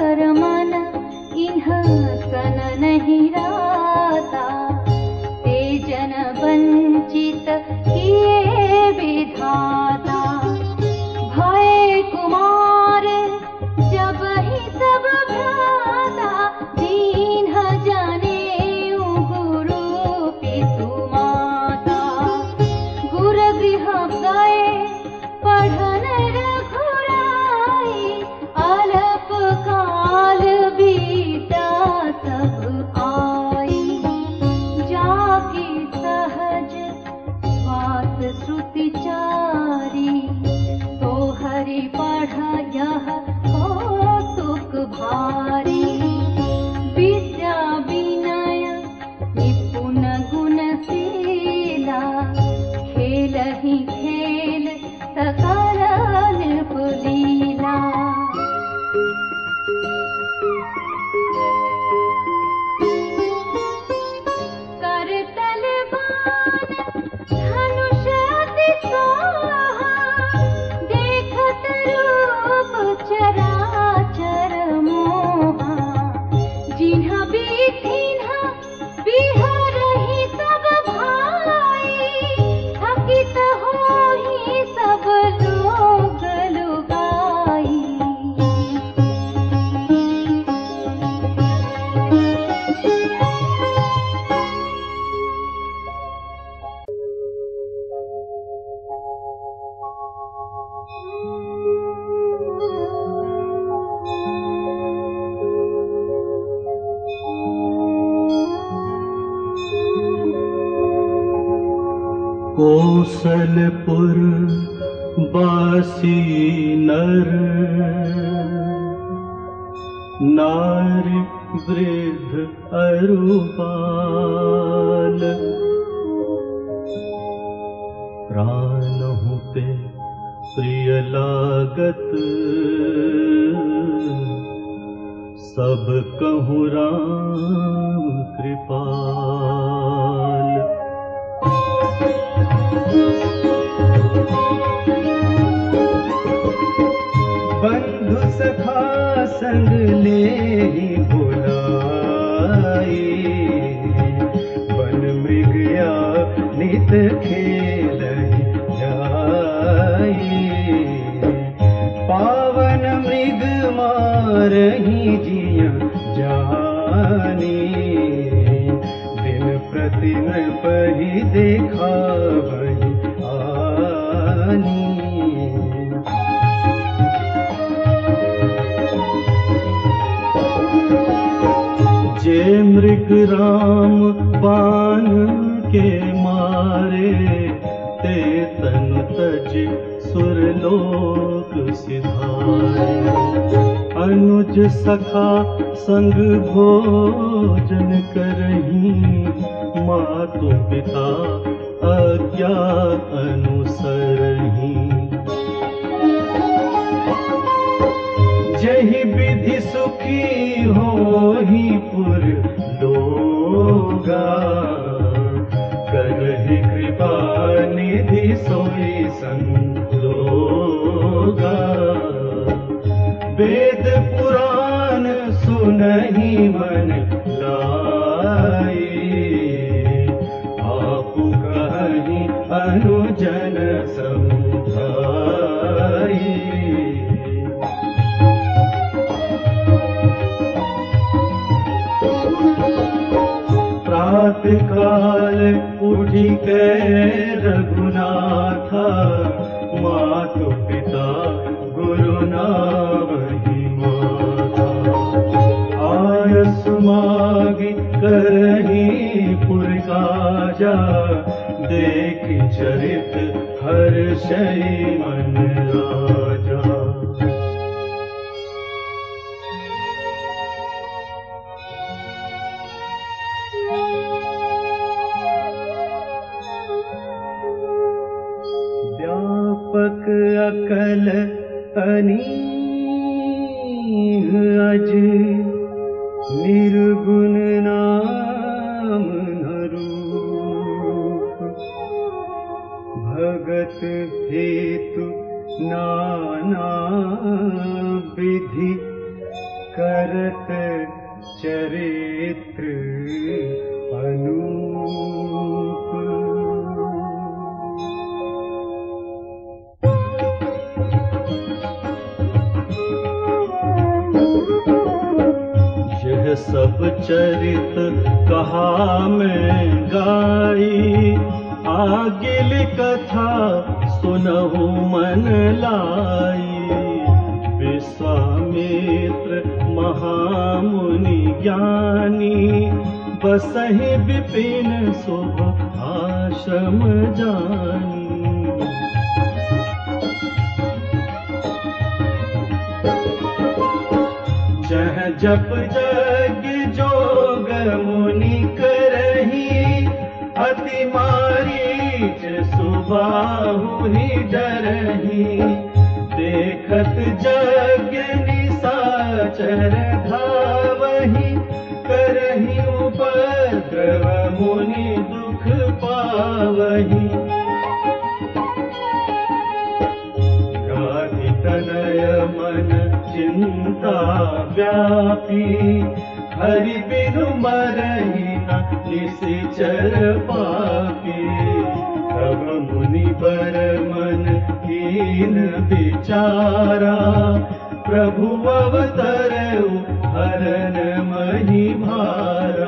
कौशलपुर बासी नर नारी वृद्ध अरु बाल प्राण पे प्रिय लागत सब कहूँ राम कृपाल। बंधु सखा संग ले बुलाए वन मृगया नित खेल जाए पावन मृग मारही जिया जानी दिन प्रतिन पही देखा वही आनी। जे मृग राम बाण के मारे ते तनु तज सुरलोक सिधारे अनुज सखा संग भोजन करही मातु पिता आज्ञा अनुसरही। जहि विधि सुखी होहि पुर लोगा करहि कृपा निधि सोई संजोगा। वेद पुराण सुनहि मन लाए आपु कहि अनुजन समुझाए। प्रात काल उठी के रघुनाथा मातु पिता गुरु नावहि माता आयस मागी करही पुर काजा देख चरित हर्षै मन राजा। व्यापक अकल अनीह अज निर्गुण नाम न रूप भगत हेतु नाना विधि करत चरित्र अनूप। यह सब चरित कहा मैं गाई आगिल कथा सुनहु मन लाई। विश्वामित्र महामुनि ज्ञानी बसहि विपिन शुभ आश्रम जानी। जह जप जग जोग मुनि करही अति मारीच सुबाहु ही डरही। देखत जग निशाचर धावही करही उपद्रव मुनि दुख पावही। गाधि तनय मन चिंता व्यापी हरि बिनु मरहि न निशिचर पापी। तब मुनि बर मन कीन विचारा प्रभु अवतरउ हरन महि भारा।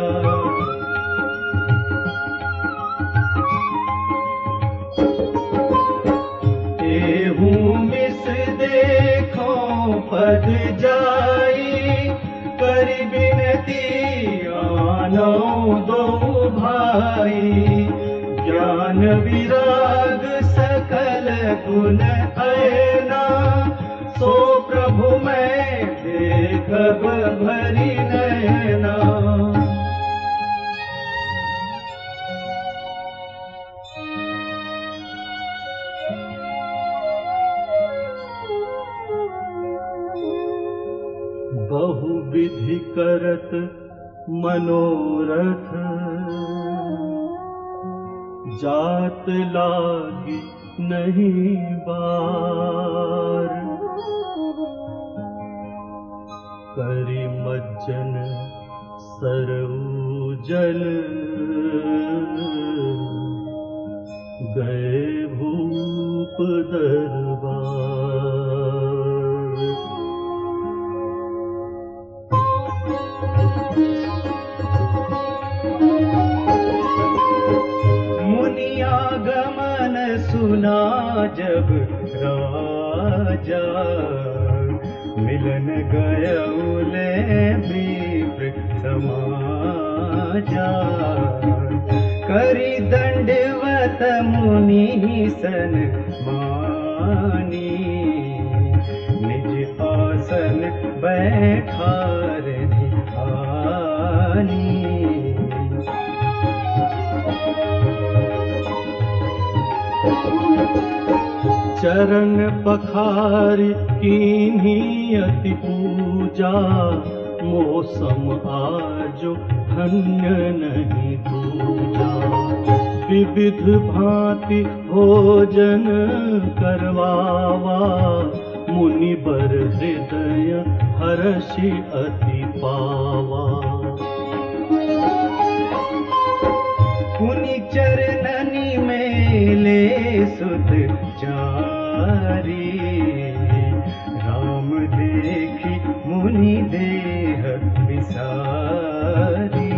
एहू मिस देखो पद जाई करि बिनती आनो दो भाई। ज्ञान विराग सकल गुण ऐना, सो प्रभु मैं देखब भरी नैना। बहुविधि करत मनोरथ, जात लागी नहीं बार। करि मज्जन सरऊ जल, गए भूप दरबार। मुनियागमन सुना जब राजा, मिलन गयौले विप्र समाजा। करि दंडवत मुनि सन मानी, निज आसन बैठार धियानी। चरण पखारि कीन्ही अति पूजा, मौसम आजो धन्य नहीं दूजा। विविध भांति भोजन करवावा, मुनिबर हृदय हर्षि अति पावा। पुनि चरणनि मेले सुत चारी, राम देखी मुनि देह विसारी।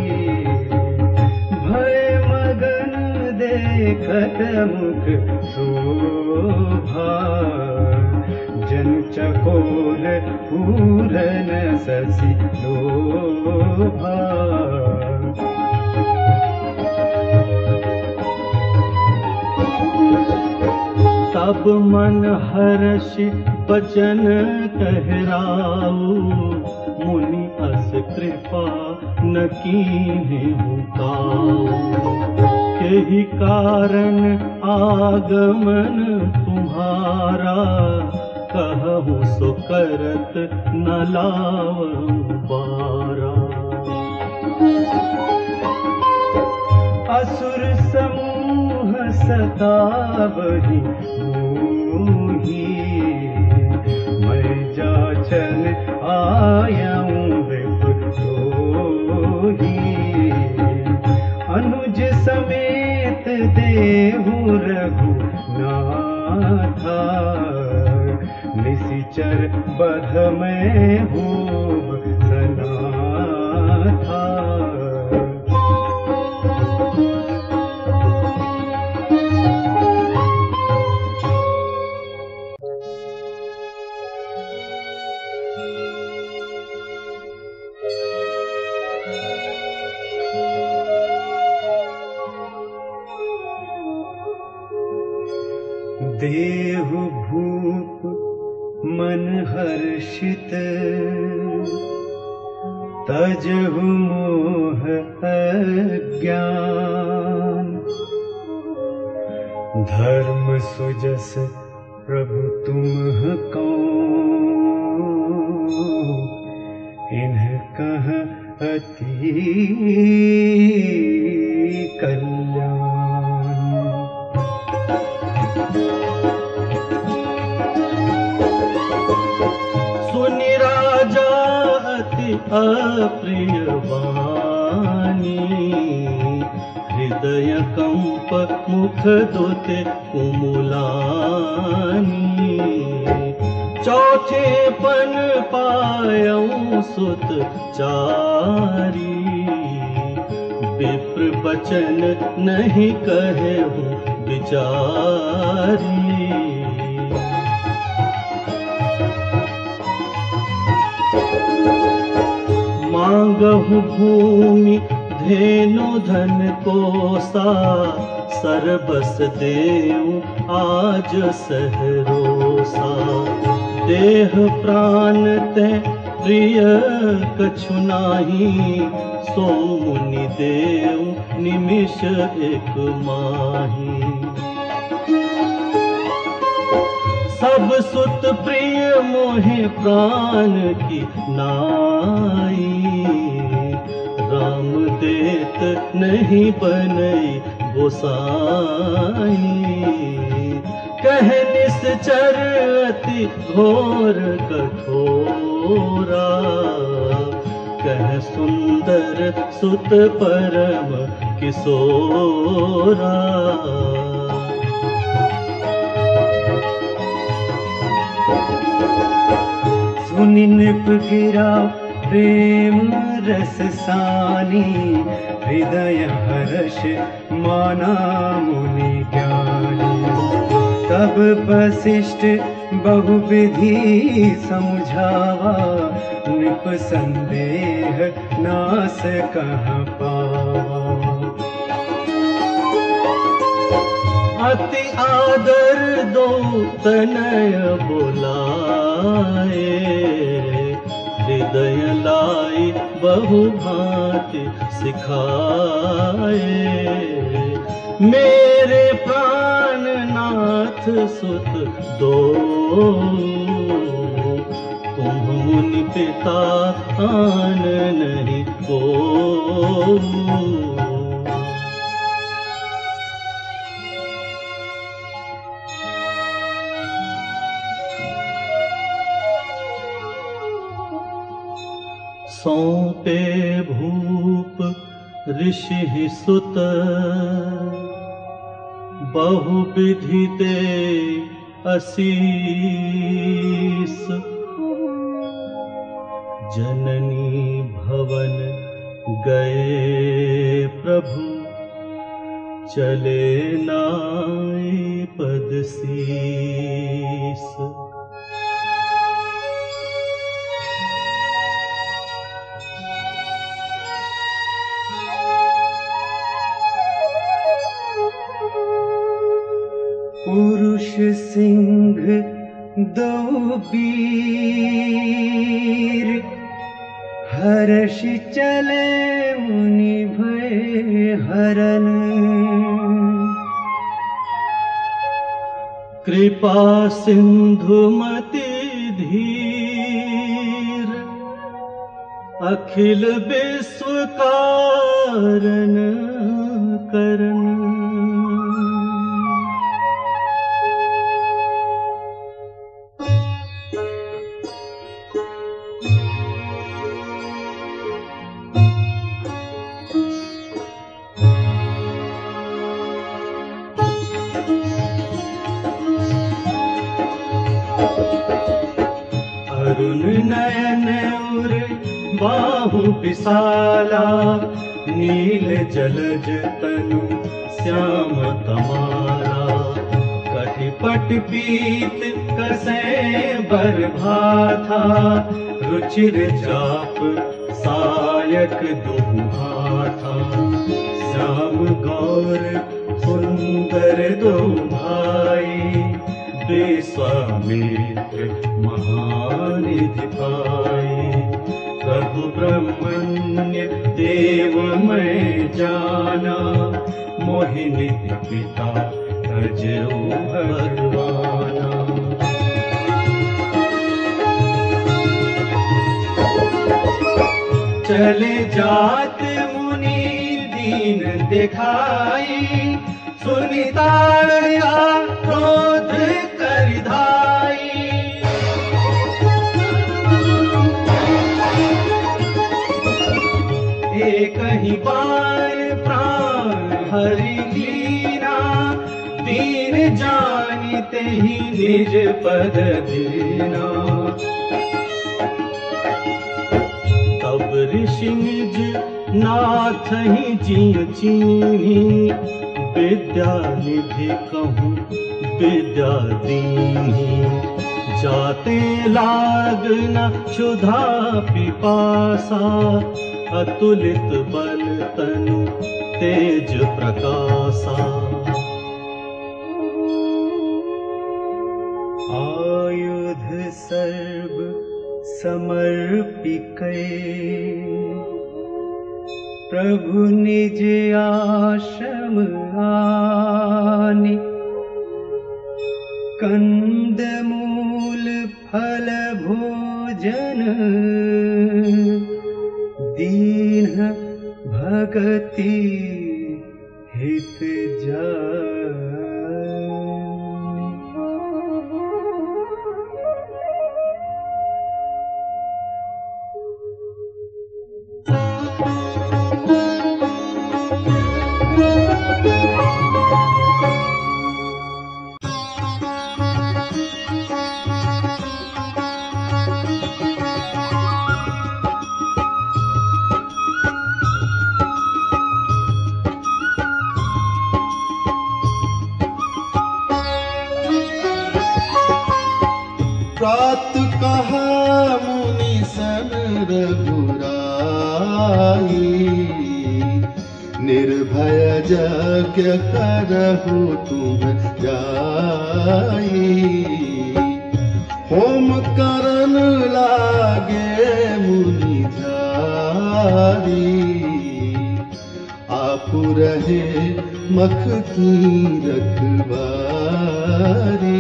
भय मगन देखत मुख शोभा, जन चकोर पूरन शशि लोभा। तब मन हर्षि बचन कहराऊ, मुनि अस कृपा न कीन्हु काऊ। केहि कारण आगमन तुम्हारा, कहूँ सो करत न लावऊं बारा। असुर समूह सतावहि मोही, मैं जाचन आयऊं विपदोही। अनुज समेत देहु रघुनाथा, निशिचर बध में भूप सनाथा। देहु भूप मन हर्षित, तजहु मोह अज्ञान। धर्म सुजस प्रभु तुम कौन, इन्ह कह अति कल्याण। सुनि राजा अति अप्रिय वाणी, हृदय कंप मुख दोते कुमुलानी। चौथे पन पायऊं सुत चारी, विप्र बचन नहीं कहूँ विचारी। मांगहु भूमि धेनु धन कोसा, सरबस देऊ आज सहरोसा। देह प्राण ते प्रिय कछु नाही, सो मुनि देऊ निमिष एक माही। सब सुत प्रिय मोहे प्राण की नाई, राम देत नहीं बनई गोसाई। कह निश्चर अति घोर कठोरा, कह सुंदर सुत परम किशोरा। सुनि नृप गिरा प्रेम रस सानी, हृदय हर्ष माना मुनि ज्ञानी। तब वशिष्ठ बहुविधि समझावा, नृप संदेह नास कहाँ पावा। अति आदर दो तनय बोलाए, हृदय लाई बहु भांति सिखाए। मेरे प्राण नाथ सुत दो, तुम मुनि पिता आन नहीं को। सौंपे भूप ऋषि सुत, बहुविधि दे असीस। जननी भवन गए प्रभु, चले नाई पद शीस। पुरुष सिंह दो वीर, हर्ष चले मुनि भय हरन। कृपा सिंधु मति धीर, अखिल विश्व कारण करन। अरुण नयन उर बाहु विशाला, नील जलज तनु श्याम तमाला। कटिपट पीत कसे बर भाथा, रुचिर चाप सायक दुहाथा। श्याम गौर सुंदर दो भाई, विश्वामित्र महानिधि पाई। प्रभु ब्रह्मण्य देव मैं जाना, मोहिनी पिता तजो भगवाना। चले जात मुनि दीन दिखाई, सुनि ताड़या क्रोध कर धाई। एक ही बार प्राण हरि लीना, दीन जानते ही निज पद दीना। तब ऋषि निज नाथ ही जिय चीनी, विद्या निधि कहूँ विद्या दीनी। जाते लाग न क्षुधा पिपासा, अतुलित बल तनु तेज प्रकाशा। सर्व समर्पिकै प्रभु निज आश्रम आनि कंद मूल फल भोजन दीन भगति हित जानि। प्रात कहा मुनि सन रघुराई निर्भय यज्ञ करहु तुम जाई। होम करन लागे मुनि झारी आपु रहे मख की रखवारी।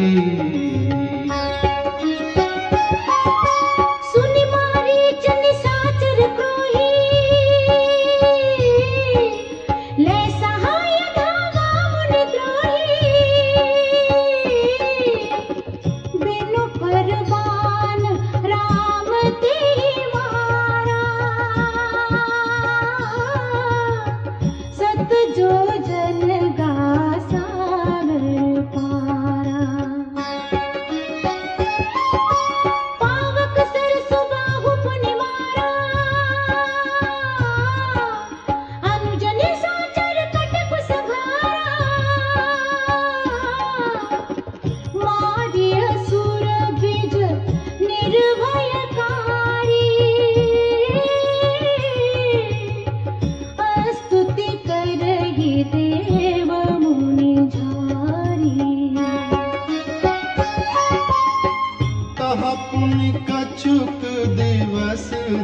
कछुक दिवस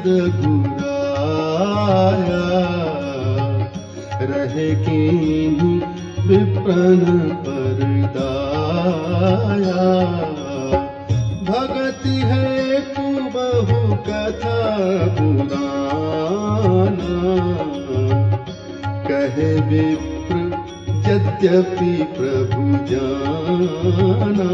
रघुराया रहे कीन्ही विप्रन पर दाया। भगति है तू बहु कथा पुराना कहे विप्र यद्यपि प्रभु जाना।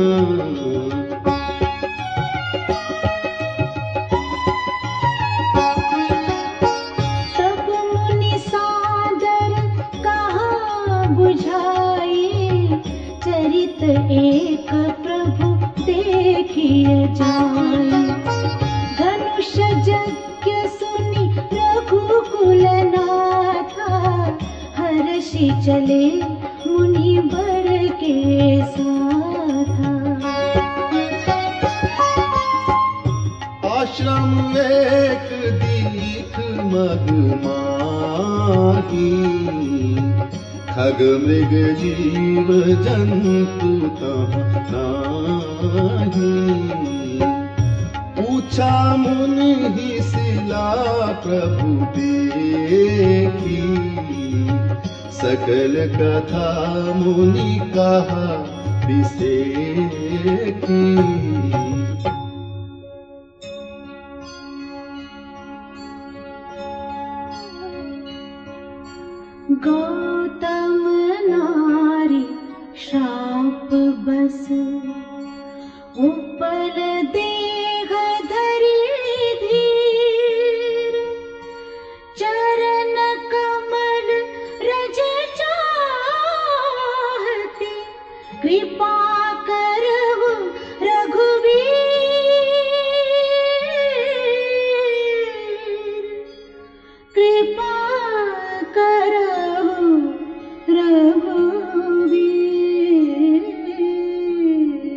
एक प्रभु देखिए जाए धनुष यज्ञ सुनी रघुकुल नाथा हर्षि चले मुनि वर के साथा। आश्रम एक दीख मग माही खग मृग जीव जंतु नाही। पूछा मुनि ही शिला प्रभु देखी सकल कथा मुनि कहा विसेखी। गौतम नारी श्राप बस उपल देह धरि धीर चरण कमल रज चाहती कृपा करहु रघुवीर कृपा करहु रघुवीर।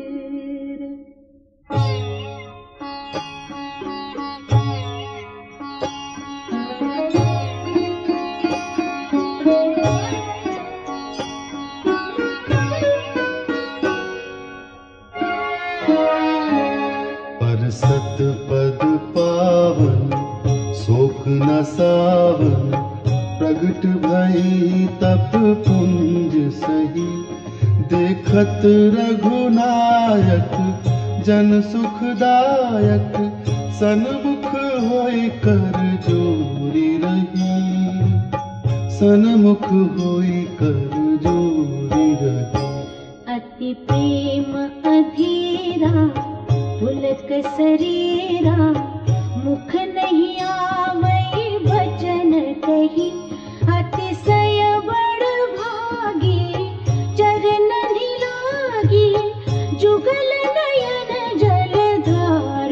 न सावन प्रगट भई तप पुंज सही, देखत रघुनायक जन सुखदायक, सन्मुख होई कर जोरी रही, सन्मुख होई कर जोरी रही। अति प्रेम अधीरा पुलक शरीरा, मुख नहीं आवई भजन कही, अतिशय बड़ भागी चरण लागी, जुगल नयन जलधार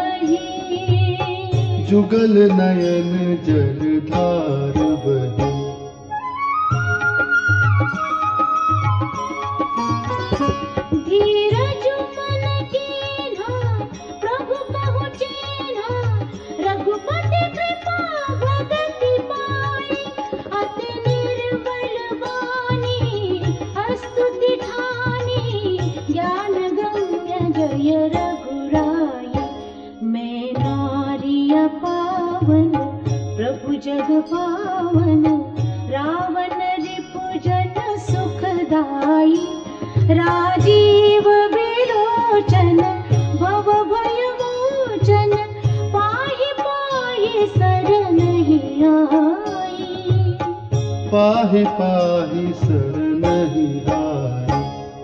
बही, जुगल नयन जलधार बही। धीरज मन कीन्हा प्रभु पहुँचीन्हा, रघुपति कृपा भगति पाई, अति निर्बल बानी स्तुति ठानी, ज्ञान गम्य जय रघुराई। मैं नारी पावन प्रभु जग पावन, रावण रिपुजन सुखदाई, राजीव विलोचन भव भय मोचन, पाहि पाहि शरण आई, पाहि पाहि शरण आई।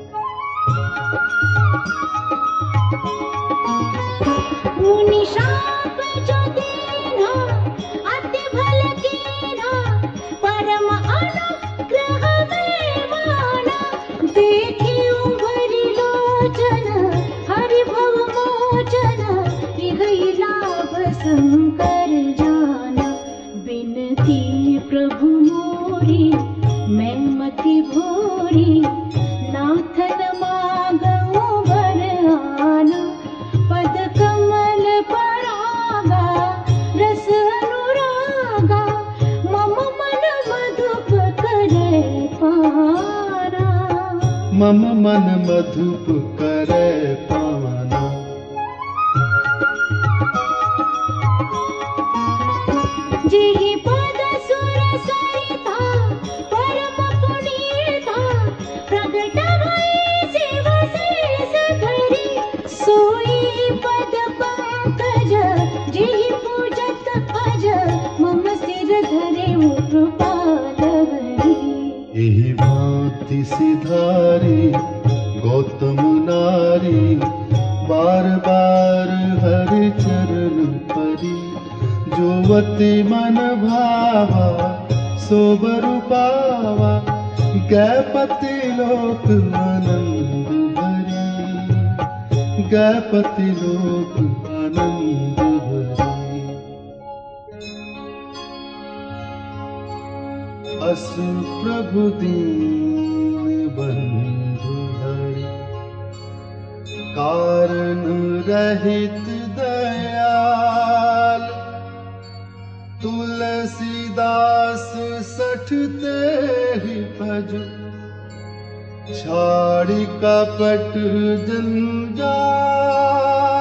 मुनि शाप जो दीन्हा अति भल कीन्हा, परम अनुग्रह मेवाना, देखी उभरी लोचन हरि भव मोचन, इहै लाभ शंकर जाना। बिनती प्रभु मोरी मैं मति भोरी, नाथन मागऊं वर आना, पद कमल परागा रस अनुरागा, मम मन मधुप करे पाना, मम मन मधुप करे पाना। जेहि पद सुर सरिता परम पुनीता, प्रगट भई शिव शेष धरी, सोई पद पंकज जेहि पूजत अज, मम सिर धरे वो कृपाल हरि। एहि भांति सिधारी गौतम नारी, बार बार हरि चरण परी, जोवति मन भावा सोबर पावा, गैपति लोक आनंद भरी, गैपति लोक आनंद भरी। अस प्रभु दीन बंधु हरि, कारण रहित दयाल, तुलसीदास सठते ही भज, छाड़ी कपट जंजाल।